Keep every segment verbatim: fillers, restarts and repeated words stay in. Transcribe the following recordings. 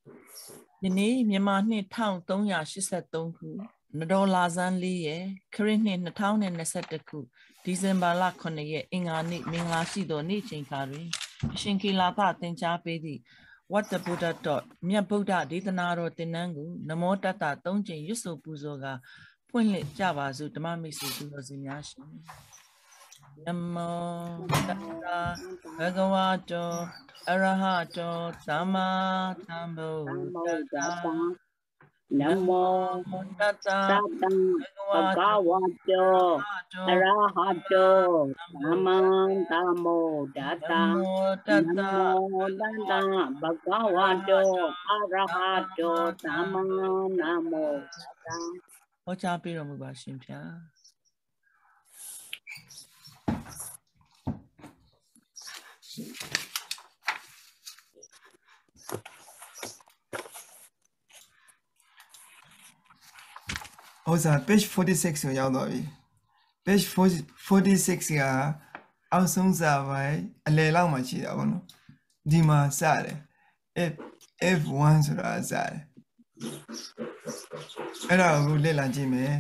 ဒီနေ့မြန်မာနှစ်တစ်ထောင်သုံးရာရှစ်ဆယ်သုံးခုနဒေါ်လာဇန်လေးရဲ့ခရစ်နှစ်နှစ်ထောင်နဲ့နှစ်ဆယ်တစ်ခုဒီဇင်ဘာလခုနှစ်ရက်အင်္ဂါနေ့မင်္ဂလာရှိသောနေ့ချိန်ခါတွင်အရှင်ကေလာသသင်ကြားပေးသည့် What the Buddha taught မြတ်ဗုဒ္ဓဒေသနာတော်သင်တန်းကိုနမောတတ္တသုံးချိန်ရွတ်ဆိုပူဇော်ကဖွင့်လှစ်ကြပါစို့ဓမ္မမိတ်ဆွေသူတော်စင်များရှင်နမောတတ္တဘဂဝတောအရဟတောသမ္မာသမ္ဗုဒ္ဓတ္တနမောတတ္တသတ္တဘဂဝတောအရဟတောသမ္မာသမ္ဗုဒ္ဓတ္တနမောတတ္တဘဂဝတောအရဟတောသမ္မာသမ္ဗုဒ္ဓတ္တဟောကြားပေးတော်မူပါရှင်ဗျာဟောစား page forty-six ကိုရောက်တော့ပြီ page forty-six ကအောက်ဆုံးစာပိုင်းအလယ်လောက်မှာရှိတာပေါ့နော်ဒီမှာစတယ် f f1 ဆိုတာစတယ်အဲ့ဒါကိုလေ့လာကြည့်မယ်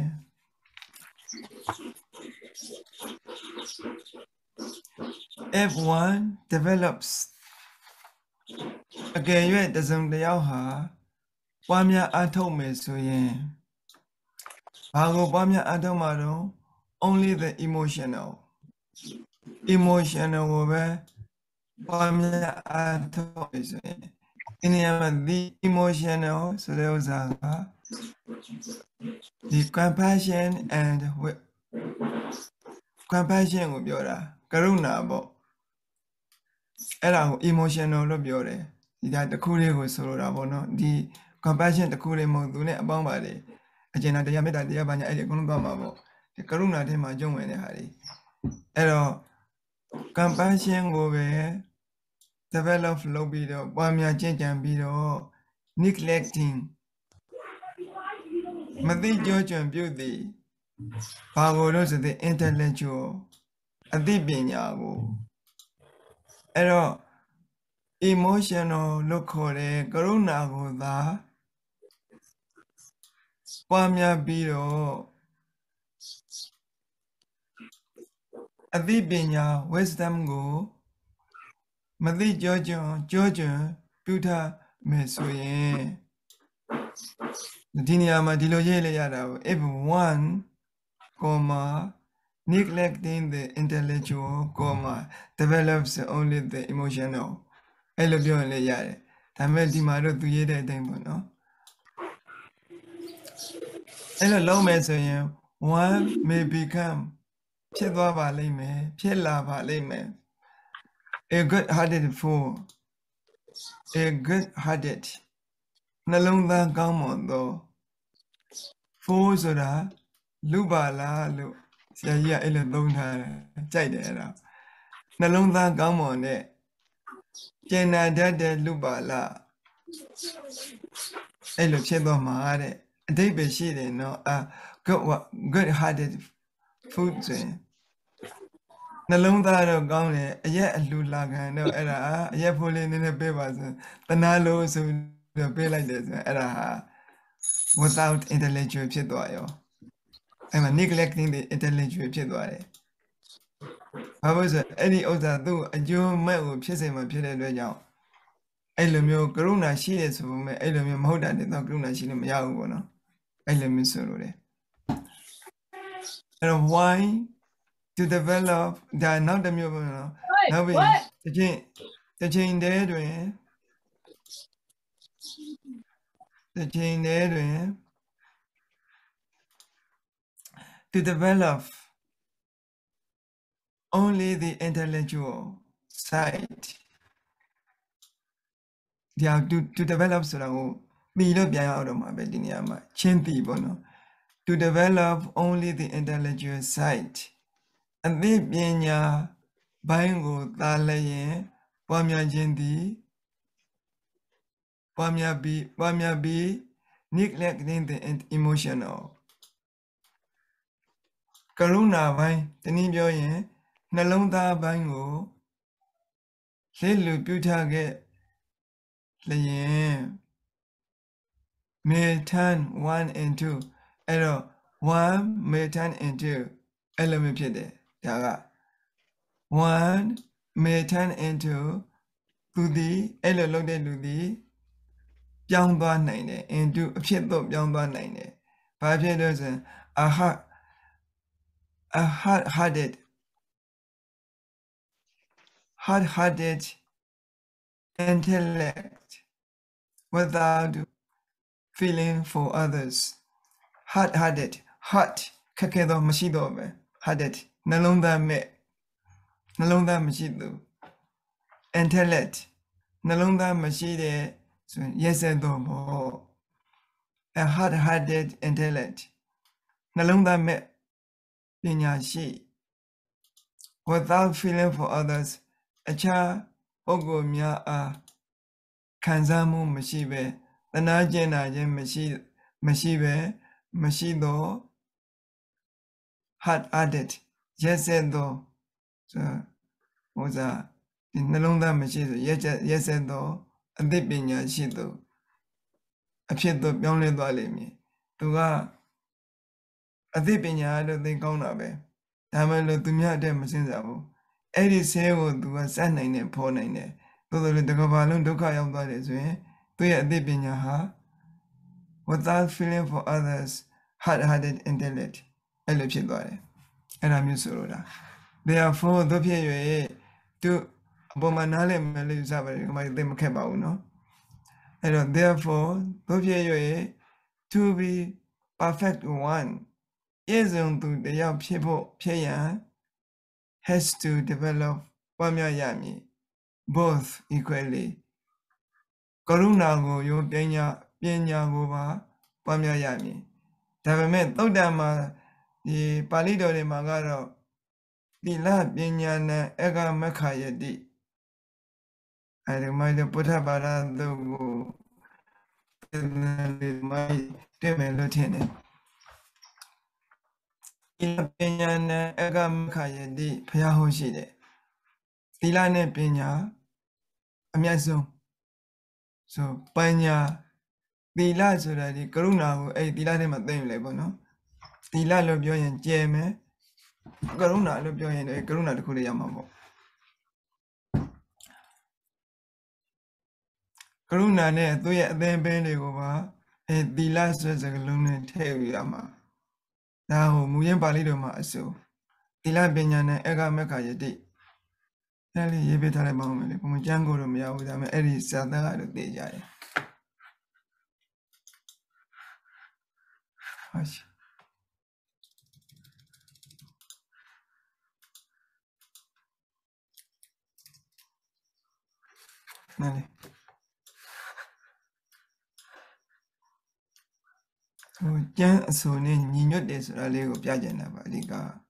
f1 develops အကယ်၍တစုံတစ်ယောက်ဟာပွားများအားထုတ်မယ်ဆိုရင်ဘာကိုပွားများအားထုတ်မှာတော့ only the emotional emotional ကိုပဲပွားများအားထုတ်မယ်ဆိုရင်ဒီနေရာမှာ the emotional ဆိုတဲ့ဥစ္စာက the compassion and compassion ကိုပြောတာကရုဏာပေါ့အဲ့ဒါကို emotional လို့ပြောတယ်ဒီဒါတစ်ခုလေးကိုဆိုလိုတာပေါ့နော်ဒီ compassion တစ်ခုလေးမဟုတ်သူနဲ့အပေါင်းပါလေအကျဉ်းတရားမေတ္တာတရားပါညာအဲ့ဒီအကုန်လုံးသွားမှာပေါ့ဒီကရုဏာထဲမှာကျုံဝင်တဲ့ဟာတွေအဲ့တော့ compassion ကိုပဲ develop လုပ်ပြီးတော့ပွားများကျင့်ကြံပြီးတော့ neglecting မသိကြောကြံပြုသည်ဘာကိုလို့ဆိုတဲ့ intellectual အသိပညာကိုအဲ့တော့ emotional လို့ခေါ်တဲ့ကရုဏာကိုသာပွားများပြီးတော့အသိပညာ wisdom ကိုမသိကြောကြံကြောကြံပြုထားမယ်ဆိုရင်ဒီနေရာမှာဒီလိုရေးလိုက်ရတာပေါ့ if one comma neglecting the intellectual comma develops only the emotional အဲ့လိုပြောရင်လည်းရတယ်ဒါပေမဲ့ဒီမှာတော့သူရေးတဲ့အတိုင်းပေါ့နော်အဲ့လိုလုံးမယ်ဆိုရင် one may become ဖြစ်သွားပါလိမ့်မယ်ဖြစ်လာပါလိမ့်မယ် a good hearted fool a good hearted နှလုံးသားကောင်းမွန်သော fool ဆိုတာလူပါလားလို့ဆရာကြီးကအဲ့လိုသုံးထားတယ်ကြိုက်တယ်အဲ့ဒါနှလုံးသားကောင်းမွန်တဲ့ကျင်နာတတ်တဲ့လူပါလားအဲ့လိုဖြစ်သွားမှာတဲ့အဓိပ္ပာယ်ရှိတယ်နော်အာ good good hearted fool ဆိုရင်နှလုံးသားတော့ကောင်းတယ်အရက်အလှလာခံတော့အဲ့ဒါအရက်ဖိုးလေးနည်းနည်းပေးပါဆိုတနာလို့ဆိုတော့ပေးလိုက်တယ်ဆိုအဲ့ဒါဟာ without intellectual ဖြစ်သွားရောအဲ့မှာ neglecting the intellectual ဖြစ်သွားတယ်ဘာလို့ဆိုအဲ့ဒီဥစ္စာသူ့အကျိုးမဲ့ကိုဖြစ်စေမှာဖြစ်တဲ့အတွက်ကြောင့်အဲ့လိုမျိုးကရုဏာရှိတယ်ဆိုပေမဲ့အဲ့လိုမျိုးမဟုတ်တာတဲ့တော့ကရုဏာရှိလို့မရဘူးပေါ့နော်အဲ့လိုမျိုးဆိုလို့တယ်အဲ့တော့ why to develop ဒါနောက်တစ်မျိုးပေါ့နော်နောက်ပြီးတစ်ချိန်တစ်ချိန်တည်းတွင်တစ်ချိန်တည်းတွင် to develop only the intellectual side ဒီ to to develop ဆိုတာကိုပြီးလို့ပြန်ရအောင်တော့မှာပဲဒီနေရာမှာချင်းပြီးပေါ့နော် to develop only the intellectual side အသိပညာဘိုင်းကိုသာလျင်ပွားများခြင်းသည်ပွားများပြီးပွားများပြီး neglecting the emotional ကရုဏာဘိုင်းတနည်းပြောရင်နှလုံးသားဘိုင်းကိုလှည့်လူပြုထားခဲ့လျင် may turn one into error one may turn into element daga one may turn into to the elo look de ludi young one nine into a pit of young one nine five years a heart a hard hearted hard hearted intellect without feeling for others hard hearted heart kakedo mashido me hearted nalonda me nalonda mashido intellect nalonda mashide so yes and no a hard hearted intellect nalonda me pinya shi without feeling for others acha ogo mya a kanzamu mashibe tanaje na je mashi mashibe mashido hard hearted yes and no so ozaဒီနှလုံးသားမရှိဆိုရက်ရက်ဆက်တော့အသိပညာရှိသူအဖြစ်တော့ပြောင်းလဲသွားလိမ့်မည်သူကအသိပညာလို့သိကောင်းတာပဲဒါမှလို့သူများတဲ့မစင်စားဘူးအဲ့ဒီဆဲကိုသူကစနိုင်တယ်ဖော်နိုင်တယ်သို့တော်လည်းတကဘာလုံးဒုက္ခရောက်သွားတယ်ဆိုရင်သူရဲ့အသိပညာဟာ without feeling for others hard hearted intellect အဲ့လိုဖြစ်သွားတယ်အဲ့ဒါမျိုးဆိုလိုတာ therefore တို့ဖြစ်၍သူပေါ်မှာနားလည်မယ်လို့ဆိုပါတယ်ဒီမှာသိမခက်ပါဘူးเนาะအဲ့တော့ therefore တို့ဖြစ်၍ to be perfect one is on to တရားဖြစ်ဖို့ဖြစ်ရန် has to develop ပွားများရမည် both equally ကရုဏာကိုရောပညာပညာကိုပါပွားများရမည်ဒါပေမဲ့သုတ္တံမှာဒီပါဠိတော်တွေမှာကတော့သီလပညာနဲ့အကမခယတိအဲဒီမှာပုထဘာသာတို့ကိုဒီမှာတင်မယ်လို့ထင်တယ်သီလပညာနဲ့အကမခယတိဘုရားဟောရှိတယ်သီလနဲ့ပညာအမြတ်ဆုံးဆိုပညာသီလဆိုတာဒီကရုဏာကိုအဲ့ဒီသီလထဲမှာသိမ့်လိုက်ပေါ့နော်သီလလို့ပြောရင်ကျဲမယ်ကရုဏာလို့ပြောရင်လည်းကရုဏာတစ်ခုလေးရမှာပေါ့ကရုဏာနဲ့သူ့ရဲ့အသင်ပင်တွေကိုပါအဲသီလဆိုတဲ့စကားလုံးနဲ့ထည့်ယူရမှာဒါဟိုမူရင်းပါဠိတော်မှာအစိုးသီလပညာနဲ့အကမက္ခယတိအဲ့လေးရေးပေးထားလိုက်ပါဦးမယ်လေဘုံကျမ်းကိုတော့မရဘူးဒါပေမဲ့အဲ့ဒီစာသားကတော့သိကြတယ်ဟုတ်ရှိနားလေဟိုကျမ်းအစိုးနဲ့ညီညွတ်တယ်ဆိုတာလေးကိုပြကြနေတာပါအဓိက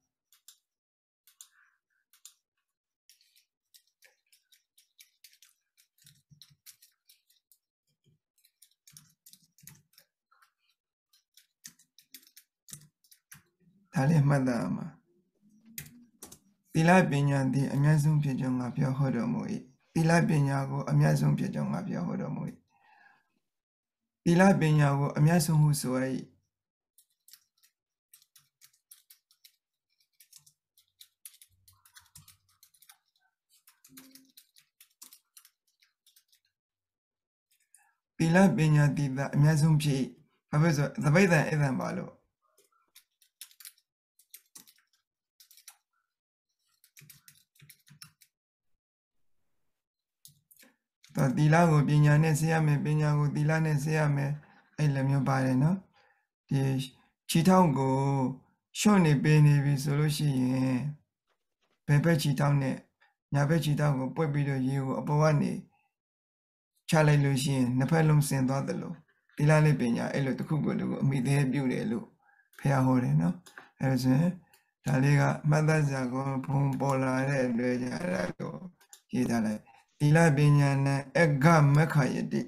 ဒါလေးမှတ်သားမှာသီလပညာသည်အမြတ်ဆုံးဖြစ်ကြောင်းငါပြောဟောတော်မူ၏သီလပညာကိုအမြတ်ဆုံးဖြစ်ကြောင်းငါပြောဟောတော်မူ၏သီလပညာကိုအမြတ်ဆုံးဟုဆို၏သီလပညာတည်တာအမြတ်ဆုံးဖြစ်ဘာဖြစ်ဆိုသပိဋ္ဌာန်ဣဒံပါလို့တော့သီလကိုပညာနဲ့ဆေးရမယ်ပညာကိုသီလနဲ့ဆေးရမယ်အဲ့လိုမျိုးပါတယ်နော်ဒီခြေထောက်ကိုရှုံ့နေပေးနေပြီဆိုလို့ရှိရင်ဘယ်ဘက်ခြေထောက်နဲ့ညာဘက်ခြေထောက်ကိုပွက်ပြီးတော့ရေကိုအပေါ်ကနေချလိုက်လို့ရှိရင်နှစ်ဖက်လုံးဆင်သွားတယ်လို့သီလနဲ့ပညာအဲ့လိုတစ်ခုကိုတစ်ခုအမိသေးပြုတယ်လို့ဖះဟောတယ်နော်အဲ့ဒါဆိုရင်ဒါလေးကမှတ်သားစရာကိုဘုံပေါ်လာတဲ့အတွက်ကြတာကိုရေးထားလိုက်သီလပညာနဲ့အကမခယတိ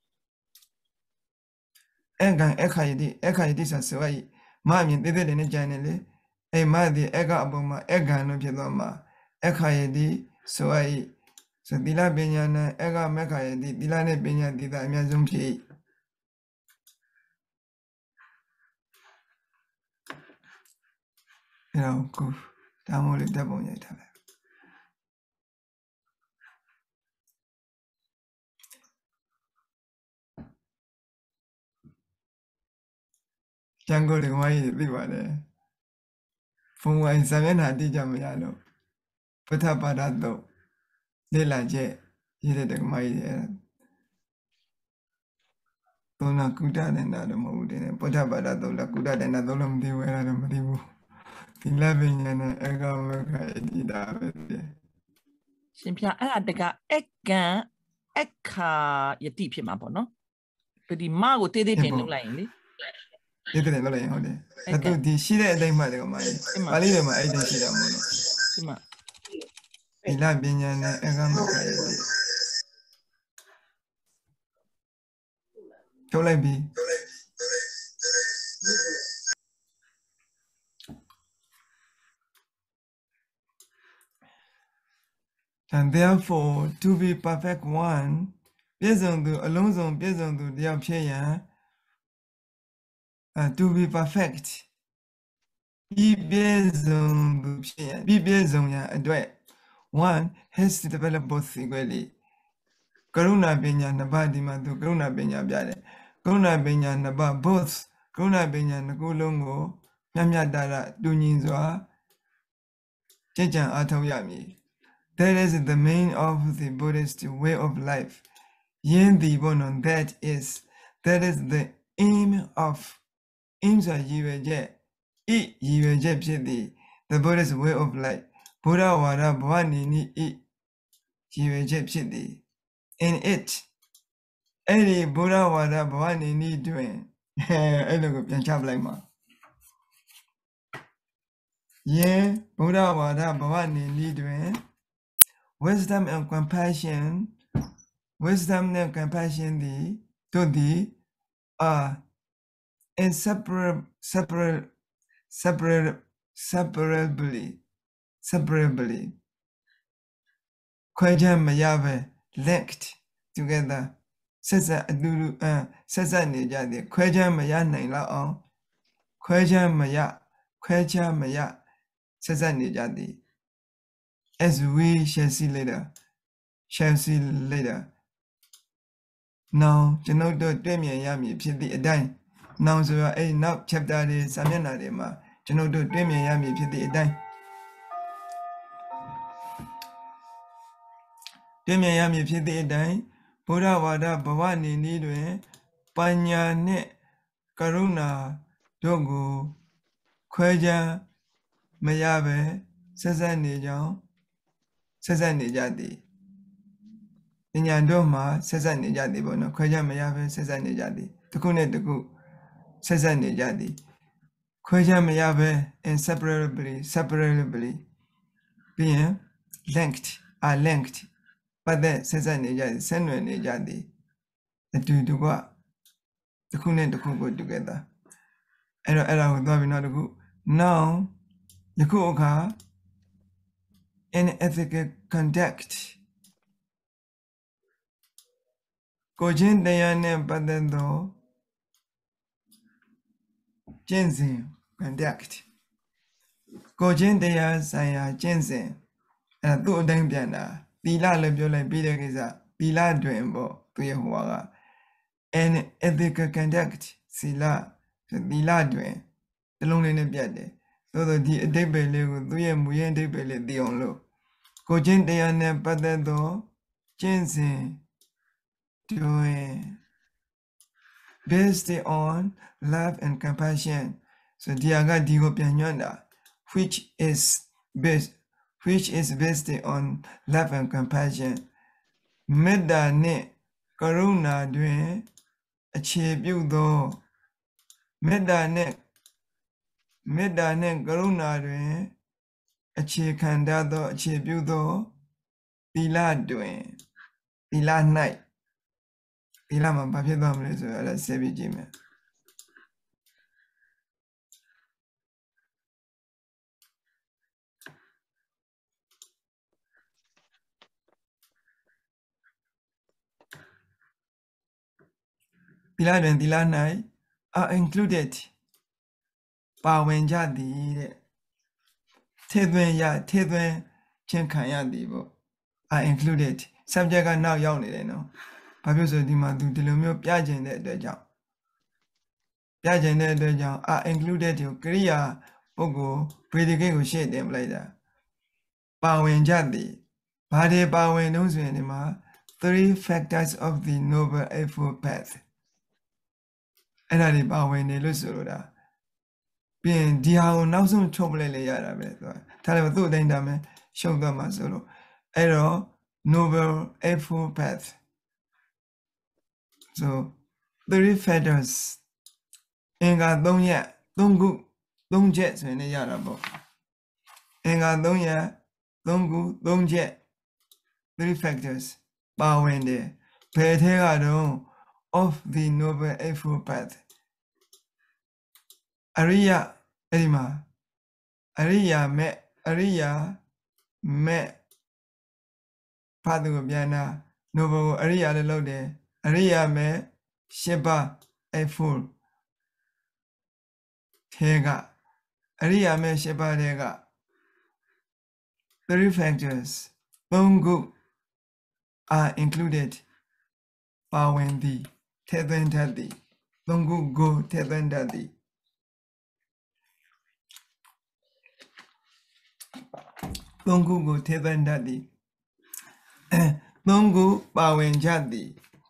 အကံအခယတိအခယတိဆိုဆိုရည်မအမြင်သေးသေးလေးနဲ့ကြိုင်နေလေအဲ့မဒီအကအပေါ်မှာအကံလို့ဖြစ်သွားမှာအခယတိဆိုရည်ဆိုသီလပညာနဲ့အကမခယတိသီလနဲ့ပညာတည်တာအများဆုံးဖြစ်အဲ့တော့ကိုဒါမို့လေတက်ပုံရိုက်ထားလိုက်ကျန်ကိုဒီကမကြီးသိပါတယ်ဖုန်းဝိုင်းစာမျက်နှာတိကျမရလို့ပဋ္ဌပါဒတော့လေ့လာချက်ရေးတဲ့ဒီကမကြီးရဲ့သုံးလကုတတဲ့နာတော့မဟုတ်တယ်ပဋ္ဌပါဒတော့လကုတတဲ့နာတော့လည်းမသိဘူးအဲ့ဒါတော့မသိဘူးဒီလပညာနဲ့အကောင်မခရတိတာပဲရှင်ပြအဲ့ဒါတကအကံအခါယတိဖြစ်မှာပေါ့နော်ဒီမကိုတေးသေးတင်လုပ်လိုက်ရင်လေတေးသေးတင်လုပ်လိုက်ရင်ဟုတ်တယ်အဲ့သူဒီရှိတဲ့အတိုင်းမှတကမကြီးပါဠိတွေမှာအဲ့တိုင်းရှိတာမဟုတ်လို့ဒီမှာဒီလပညာနဲ့အကောင်မခရတိထုတ်လိုက်ပြီAnd therefore, to be perfect one, ပြည့်စုံသူအလုံးစုံပြည့်စုံသူတယောက်ဖြစ်ရန် uh, to be perfect ဤပြည့်စုံသူဖြစ်ရန်ဤပြည့်စုံရန်အတွက် one has to develop both equally ကရုဏာပညာနှစ်ပါးဒီမှာသူကရုဏာပညာပြတယ်ကရုဏာပညာနှစ်ပါး both ကရုဏာပညာနှစ်ခုလုံးကိုမျှမျှတတတူညီစွာကျင့်ကြံအားထုတ်ရမည်That is the main of the Buddhist way of life. Yin the bonon, that is, that is the aim of aims are yiveje, I yiveje pshiti, the Buddhist way of life. Buddha wara bhavani ni I yiveje pshiti. In it, any Buddha wara bhavani ni doing, I look up and chap like ma. Yeah, Buddha wara bhavani ni doing.Wisdom and compassion, wisdom and compassion, the to the are inseparable, separate, separate, separably, separably. Kwaja mayave linked together. Says a dulu, uh, says a nijadi. Kwaja maya naila on. Kwaja maya, kwaja maya, says a nijadi.As we shall see later, shall see later. Now, ကျွန်ုပ်တို့တွေ့မြင်ရမည်ဖြစ်သည့်အတိုင်း now ဆိုတော့အဲ့နောက် chapter တွေစာမျက်နှာတွေမှာကျွန်ုပ်တို့တွေ့မြင်ရမည်ဖြစ်သည့်အတိုင်းတွေ့မြင်ရမည်ဖြစ်သည့်အတိုင်းဘုရားဝါဒဘဝနေနည်းတွင်ပညာနှင့်ကရုဏာတို့ကိုခွဲခြားမရဘဲဆက်ဆက်နေကြောင်းဆက်ဆက်နေကြသည်ပညာတို့မှာဆက်ဆက်နေကြသည်ပေါ့နော်ခွဲခြားမရဘဲဆက်ဆက်နေကြသည်တစ်ခုနဲ့တစ်ခုဆက်ဆက်နေကြသည်ခွဲခြားမရဘဲ inseparably separably ပြီးရင် linked are linked ပတ်သက်ဆက်ဆက်နေကြသည်ဆက်နွယ်နေကြသည်အတူတူကတစ်ခုနဲ့တစ်ခုကို together အဲ့တော့အဲ့ဒါကိုသွားပြီးနောက်တစ်ခု now ယခုအခါin ethical conduct ကိုချင်းတရားနဲ့ပတ်သက်သောကျင့်စဉ် conduct ကိုချင်းတရားဆိုင်ရာကျင့်စဉ်အဲ့သူ့အတိုင်းပြန်တာသီလလည်းပြောလိုက်ပြီးတဲ့ကိစ္စသီလတွင်ပေါ့သူရဲ့ဟိုက in ethical conduct သီလသီလတွင်တလုံးလေးနဲ့ပြတ်တယ်သို့သောဒီအဓိပ္ပာယ်လေးကိုသူရဲ့မူရင်းအဓိပ္ပာယ်လေးသိအောင်လို့ကိုချင်းတရားနဲ့ပတ်သက်သောကျင့်စဉ်တွင် based on love and compassion so ဒီကဒီကိုပြန်ညွှန်းတာ which is based which is based on love and compassion မေတ္တာနှင့်ကရုဏာတွင်အခြေပြုသောမေတ္တာနှင့်မေတ္တာနှင့်ကရုဏာတွင်အခြေခံထားသောအခြေပြုသောသီလတွင်သီလ၌သီလမှာဘာဖြစ်သွားမလဲဆိုတော့အဲ့ဒါဆက်ပြီးကြည့်မယ်သီလတွင်သီလ၌ are included ပါဝင်ကြသည်တဲ့ Tedwen ya Tedwen Chen Kanyadi bo are included. Subject are now young, you know. Pablo Dima do Dilumio Piagen de Jam. Piagen de Jam are included in Korea, Pogo, predicate shade them later. Bowen Jadi, Bade Bowen knows anima, three factors of the Noble Eightfold Path. And I did Bowen de Lusoda. Being Diao now some trouble yara. Tell them two dame, show them a solo. Error, Noble Eightfold Path. So, three factors. Enga don't yet, don't go, don't jet when they are about. Enga don't yet, don't go, don't jet. Three factors. Bowen there. Pay of the Noble Eightfold Path. Ariya Edima. Ariya me Ariya me Padu Biana Noble Ariya the Lode. Ariya me Sheba Eightfold. Tega. Ariya me Sheba Tega. Three factors. Bongo are included. Bowen the Tedwen Daddy. Bongo go Tedwen Daddy. Bongo go Tedwen Daddy. Bongo Bowen Jadi.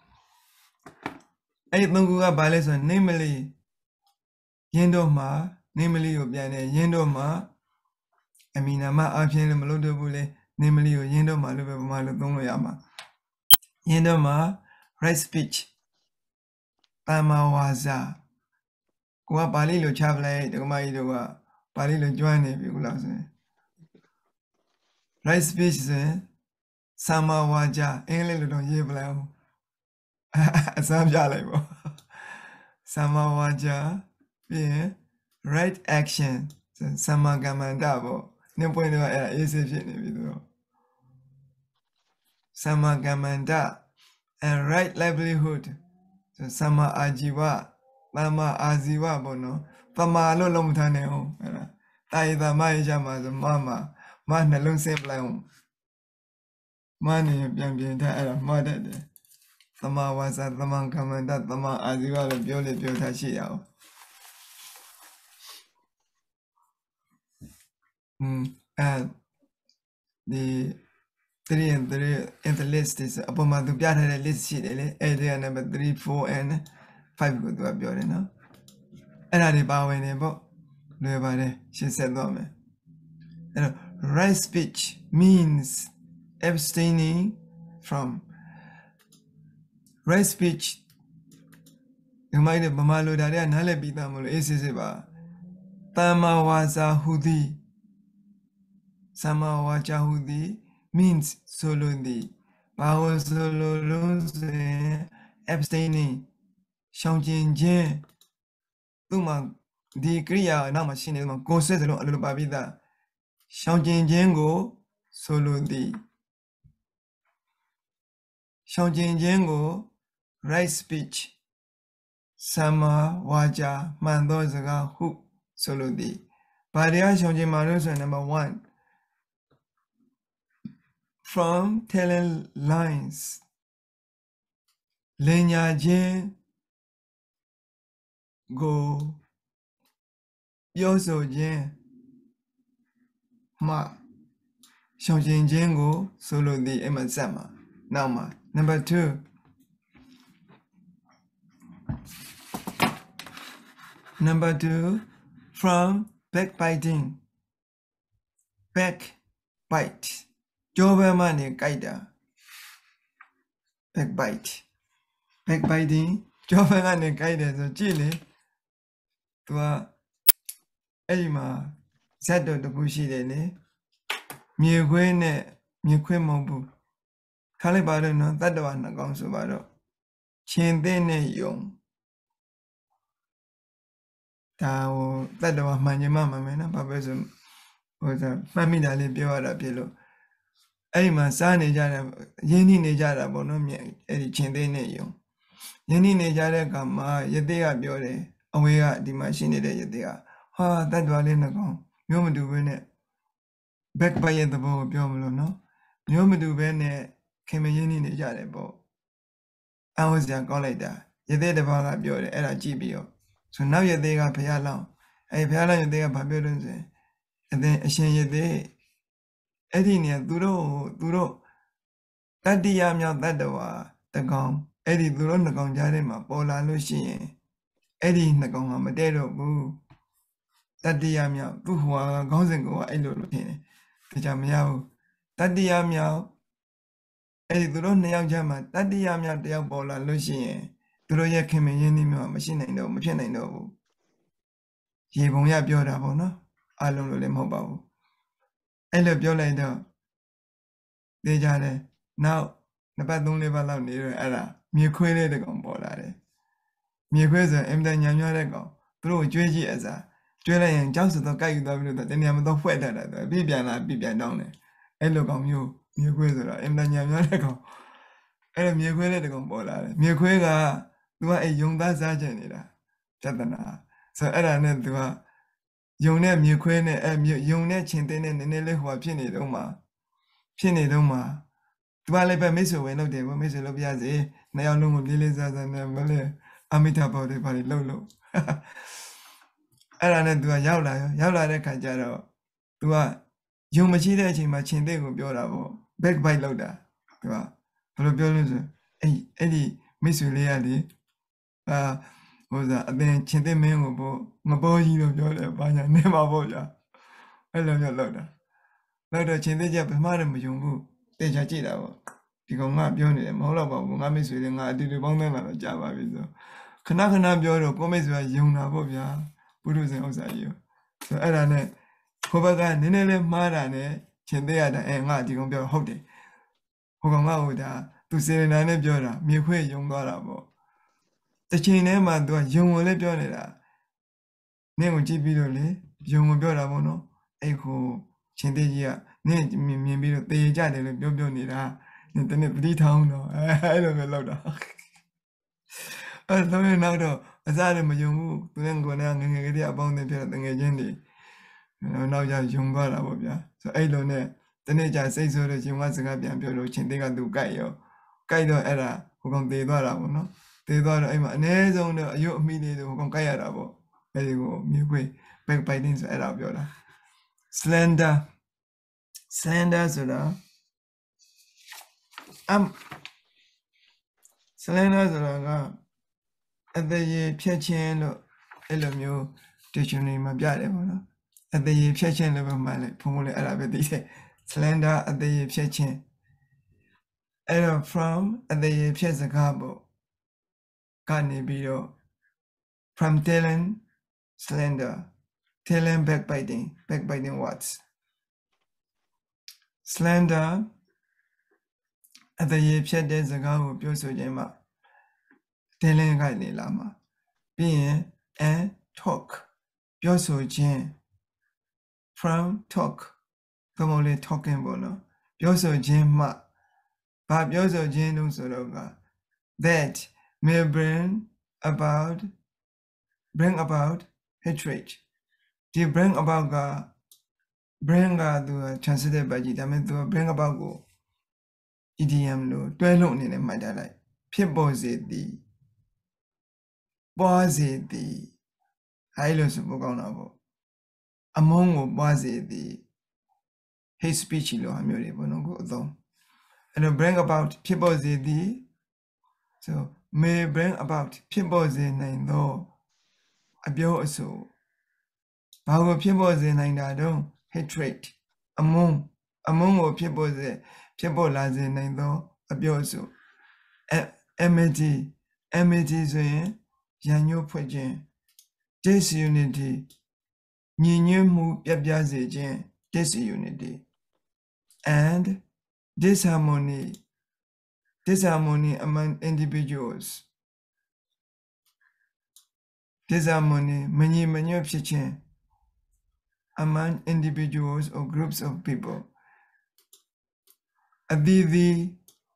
Eight Bongo Balison, namely Yendoma, namely Obiane, Yendoma. I mean, I'm not the Melodobule, namely Yendoma, Lubama Yama. Yendoma, right speech. Tama waza. Kwa Palilo Chavla, the Maidoa, Palilo Joanne, if you love me. Right speech, Sama waja, English don't ye blow. Some jolly. Sama waja, yeah, right action. Sama gamandabo. No point of is Sama gamanda and right livelihood. So Sama ajiwa, Mama aziwa bono, Pama lolom taneo. Taida maijama, the mama, man alone simple. Money, young era, mother. Sama was at the man coming that the man as you are a beauty beauty. And the three and three in the list is upon my Dubiata list sheet, area number three, four, and five good to a beauty now. And I did bow in a book. Nobody, she said, Lome. Right speech means abstaining from right speech. You might have Bamalo Daria and Halebitamulo Isisiba. Tama waza hudi. Sama waja hudi means solo di. Bao solo lose abstaining. Shangin jen. Tuma di kriya na machine go says a little babida. Shangin jengo solo di. Shangin jengo right speech. Sama waja mandozaga hu solo di. Paria shangin marusa number one. From telling lines. Lenya jen go yoso jen ma shangin jengo solo di emasama. Now ma. Number two. Number two, from backbiting. Backbite. Joba money kaida. Backbite. Backbiting. Joba money kaida. So chile. Tua Elima Sato the bushy dene. Miwene Miquimobu. Calibado no that one a gone so bad. Chin dene young. Tao that was my mamma, man, Babasum was a family Biora Pillow. Elima Sani Jara, Yenny Nejara Bonomia, Eddie Chendene. Yenny Nejara Gama, Yadea Biore, away at the machine de Yadea. Ah, that was in a gone. You will do win it. back by the bow biomlo no no me do bene came in in the jade bo I was young like that you did about a beauty at a G B O so now you dig up a long a pala you dig up a building and then a shame you did Eddie near duro duro that the yam yam that the wa the gong Eddie duro the gong jarima pola lucy Eddie the gong a madero boo that the yam yam boo who are goes and go a little penny the jam yao that the yam yao Eddie duro the young jama that the yam yam the pola lucy duro ya came in any machine and no machine and no ye won't ya build up on no I don't know mobile I love your later they jade now the bad don't live alone near era me quail the gun ball at it me quail em the yam go through J as a Julia and Johnson the guy you that any of the weather that the baby and I be down there I look on you me quail em the yam go and me quail the gun ball at it me quail do a young that's a genera Jadana so era net do a young net me quail and young net chintin and nearly who are pinny doma pinny doma Tuale per meso when no day when Miss Lobiazi, now no lilies as an Malay, Amita body by Lolo. I ran into a yaula, yaula de Cajaro. To a young machine machine they will be all back by Loda. To a Polobiolus, Eddie, Miss Leadi, uh, was a then Chinde Memo, my boy, you know, your banya, never boya. I love your Loda. Loda Chinde Jap, Madame Jumbo. They judge it out. You go up beyond them, all about Mamis with an idea to bond them at a Java video. Kanaka Bioro, Gomez were young Nabobia, Budus and Osayo. So I don't know. Hobaga, Nene Marane, Chendea, and Marty on your hobby. Hogama, to say an anabiola, Mique, young Garabo. The chain Emma do a young Olebionera. Name G. Bidole, young Biorabono, Echo, Chendegia. Name me be the jaded and Bobionira, Internet three town. I don't know louder. I don't know as I am a young to then go down and get about the agenda. Now you're young Barabia. So I don't know. The nature says so that you must have been approaching the Gaio. Gaido era who come the Dorabo. They thought I'm a naze on the you immediately who come Kayarabo. There you go, me way, backbiting at Abiola. Slender. Slender Zula. Um, Slender Zula. At the year Piachin, Elomio, dictionary, my biademo. At the year Piachin, never mind, Pumule Arabidi. Slender at the year Piachin. Era from at the year Piazacabo. Carne Bido. From Talon, Slender. Talon backbiting, backbiting words. Slender at the year Piet days ago, Bioso Jema. Telling Gani Lama. Being and talk. Bioso Jen. From talk. Come only talking bono. Bioso Jen ma. But Bioso Jen no soroga. That may bring about bring about hatred. They bring about God. Bring God to translated by Jitamen to bring about go. Idiom no, dwell in my daylight. People say the boys the highlands of Bogonabo. Among boys the hate speech lo hamuri bonogo though. And bring about people say the so may bring about people say nine though. A bio so. Power people say nine don't. Hatred among among people the people as in nine though abioso enmity enmity so yanyo pwajin disunity nyinyu mu pyapyaze jin disunity and disharmony disharmony among individuals disharmony manyi manyo phichin among individuals or groups of people. Adidi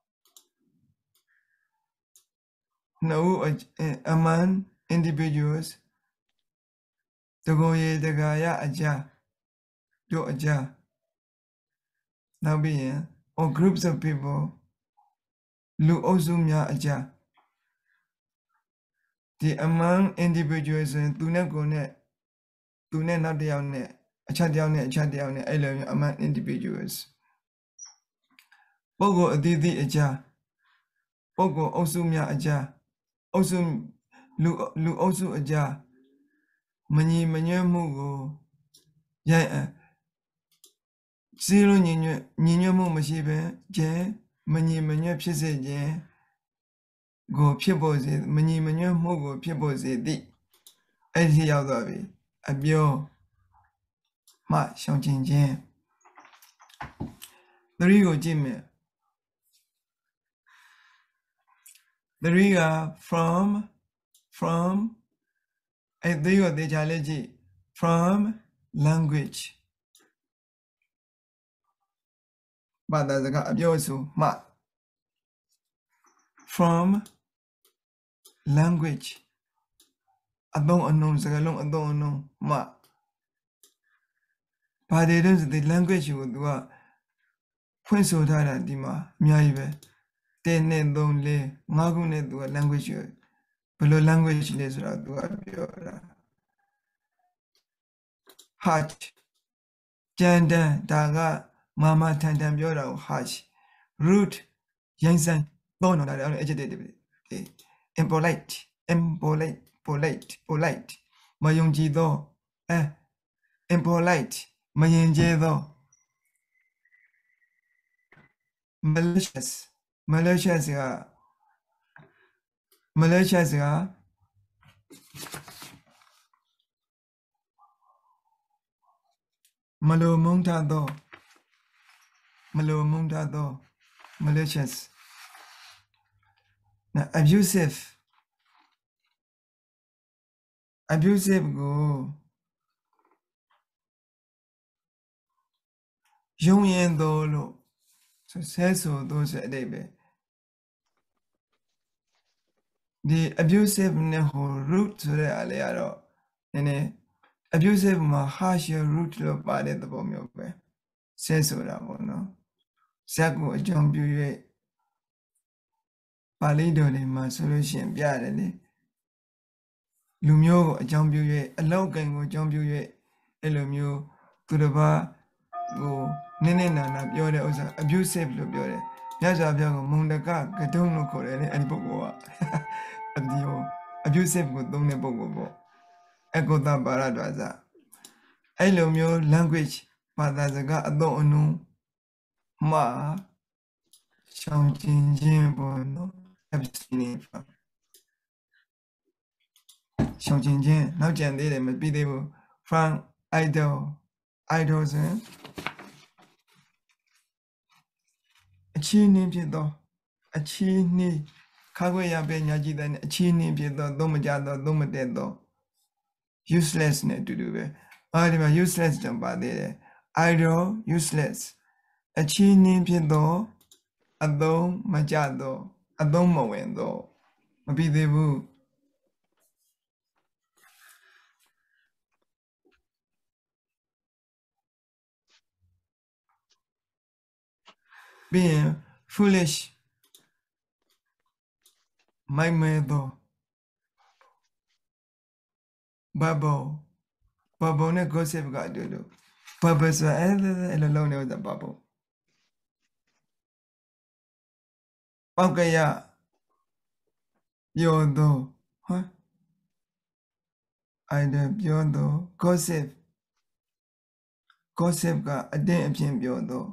no among individuals. Togoye degaya aja do aja Now being or groups of people look also mya aja. The among individuals and do not go net, do not not down net, a chat down net, a chat down net, among individuals. Pogo a didi aja. Pogo also mya aja. Also look look also aja. Many many mugo. Yeah. Zero nino nino mo masibe, je, many many pieces, je. Go people, many many mugo people, di. As he out of it. A bio. Ma, Xiao Jin Jin. The Rigo Jimmy. The Riga from, from, a Rigo de Jaleji, from language. But that's a Abiosu, Ma. From language. I don't know, Zagalong, I don't know, Ma. But they don't the language would do. Quinso Dara Dima, Miaive. Then don't lay, Magune do a language. Below language less do a biora. Hatch. Janda, Daga, Mama Tandam Biora, Hash. Root, Yansan, Bono, that are agitated. Impolite, impolite, polite, polite. Mayonji do, eh, impolite, Mayenje do. Malicious, malicious, ya. Malicious, ya. Malo Munta do. Malo Munta do. Malicious. Now, abusive. Abusive go. Young yen do lo. So says so those a day. The abusive neho root to the aliado. And abusive ma harsh root to the body the bomb your way. Says so that one, no. Sago jump you. Palido in my solution, Biadly. Lumio jump you, a low gang will jump you, Elumio to the bar. Go, Nina, you're the abusive look. Yaza Biago, Mundaka, Katono, and Bogoa. Abusive good don't bogo. Echo that baradaza. Elomio language, but as a god don't know. Ma shouting Jimbo, abstaining from shouting Jim, now Jan did him a video from idol, idols, eh? A chini pido, a chini, Kaguya Benyaji than a chini pido, domajado, domadedo. Useless net to do it. Alima useless jump by there. Idol, useless. A chini pido, a do, majado, a domo window. A bidebu. Being foolish. My medo. Bubble. Bubble ne gossip got to do. Bubbles were alone with the bubble. Okay, yeah. Yodo. Huh? I did yodo. Gossip. Gossip got a damn pin yodo.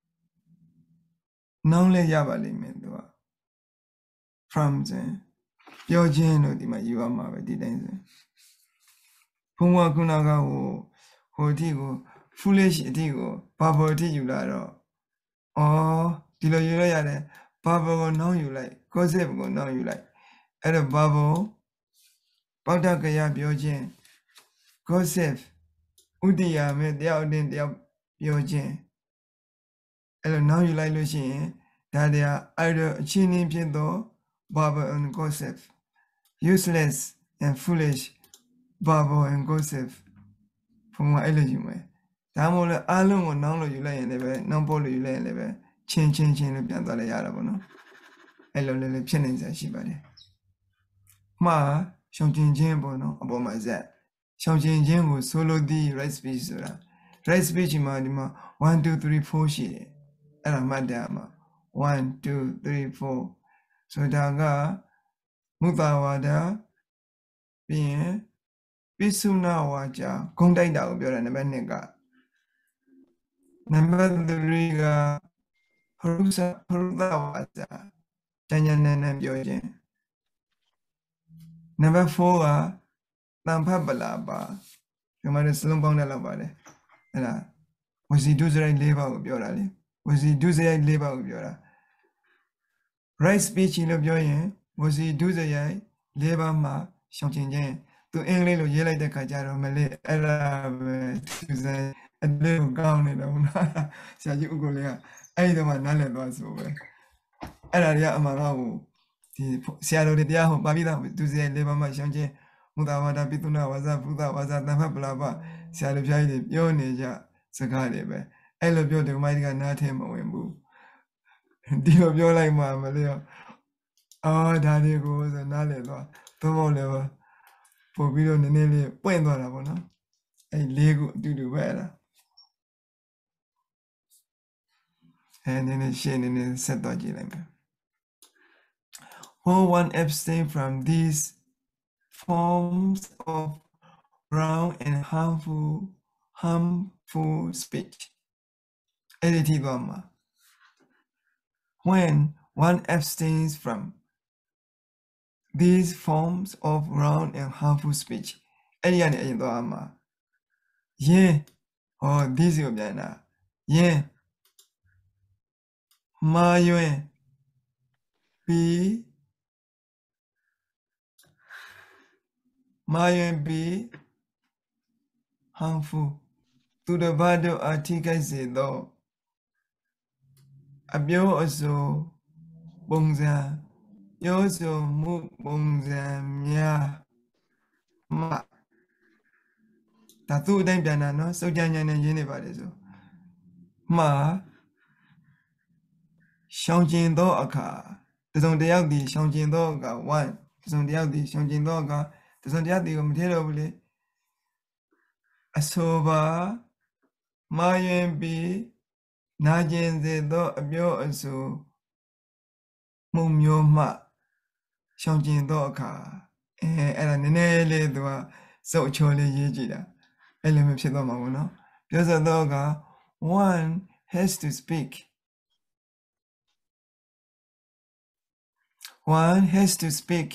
Non le yabali mendua. From the your geno di ma you are my didn't. Puma kunaga ho tigo, foolish tigo, papa ti you laro. Oh, dilo you yare, papa go know you like, gossip go know you like. At a bubble, Paudakaya Biogen, gossip, Udia made the out in the Biogen. Hello, now you like Lucien, that they are either chini pido, bubble and gossip. Useless and foolish, bubble and gossip. From my elegy way. ဒါမှမဟုတ်အားလုံးကိုနောင်းလို့ယူလိုက်ရင်လည်းပဲနောင်ပေါ်လို့ယူလိုက်ရင်လည်းပဲချင်းချင်းချင်းလို့ပြန်သွားလိုက်ရတာပေါ့နော်အဲ့လိုလေးလေးဖြစ်နေစရာရှိပါတယ်မှားရှောင်ကျင်ခြင်းပေါ့နော်အပေါ်မှာဇက်ရှောင်ကျင်ခြင်းကိုဆိုလိုသည့် right speech ဆိုတာ right speech မှာဒီမှာone two three fourရှိတယ်အဲ့ဒါမှတ်တယ်မှာone two three fourဆိုတာကမုသဝါဒပြီးရင်ပိစုနာဝါကြဂုံတိုက်တာကိုပြောတယ်နံပါတ်twoကနံပါတ်threeကဖရုသဖရုသဝါကြတញ្ញနနပြောခြင်းနံပါတ်fourကတံဖတ်ပလာပါဒီမှာစလုံးပေါင်းတဲ့လောက်ပါတယ်အဲ့ဒါဝစီဒုစရိုက်၄ပါးကိုပြောတာလေဝစီဒုစရိုက်၄ပါးကိုပြောတာ right speech လို့ပြောရင်ဝစီဒုစရိုက်၄ပါးမှာရှောင်ကျင်ခြင်းသူအင်္ဂလိပ်လိုရေးလိုက်တဲ့ခါကျတော့မလေးအဲ့ဒါပဲသူစအလေးကိုကောင်းနေတော့နော်ဆရာကြီးဥက္ကိုလေးကအဲ့ဒီတော့မှနားလည်သွားဆိုပဲအဲ့ဒါတွေကအမှန်တော့ဒီဆရာတော်တွေတရားဟောပါပြီးသားသူစရိုက်၄ပါးမှာရှောင်ကျင်မုဒ္ဒဝါဒပိသုနာဝါစာဘုဒ္ဓဝါစာတမ္ဖပလာပဆရာတို့ဖျားကြီးတွေပြောနေကြစကားတွေပဲအဲ့လိုပြောတယ်မိုင်းကနားထဲမဝင်ဘူးဒီလိုပြောလိုက်မှမလို့အော်ဒါတွေကိုဆိုနားလေတော့တော့လည်းပို့ပြီးတော့နည်းနည်းလေးပွင့်သွားတာပေါ့နော်အဲ့လေးခုအတူတူပဲအဲ့ဒါအဲ့နည်းနည်းရှင်းနည်းနည်းဆက်တော့ကြည့်လိုက်မယ် Who one abstain from these forms of wrong and harmful harmful speech. When one abstains from these forms of wrong and harmful speech, yeah, oh, this is yeah, ma yuen, be. Mayan be harmful to the body article say though. Abyo also bongza, yoso mu bongza mya ma. Tatu dan piana no, so jangan yang ini pada so. Ma, shangjin do aka, terus dia di shangjin do aka one, terus dia di shangjin do aka. Terus dia di kemudian boleh asoba mayen bi najen zedo abyo aso mumyo ma shangjin do ka eh era nene le doa so chole yeji da ele me phit twa ma bo no pyo sa do ka one has to speak one has to speak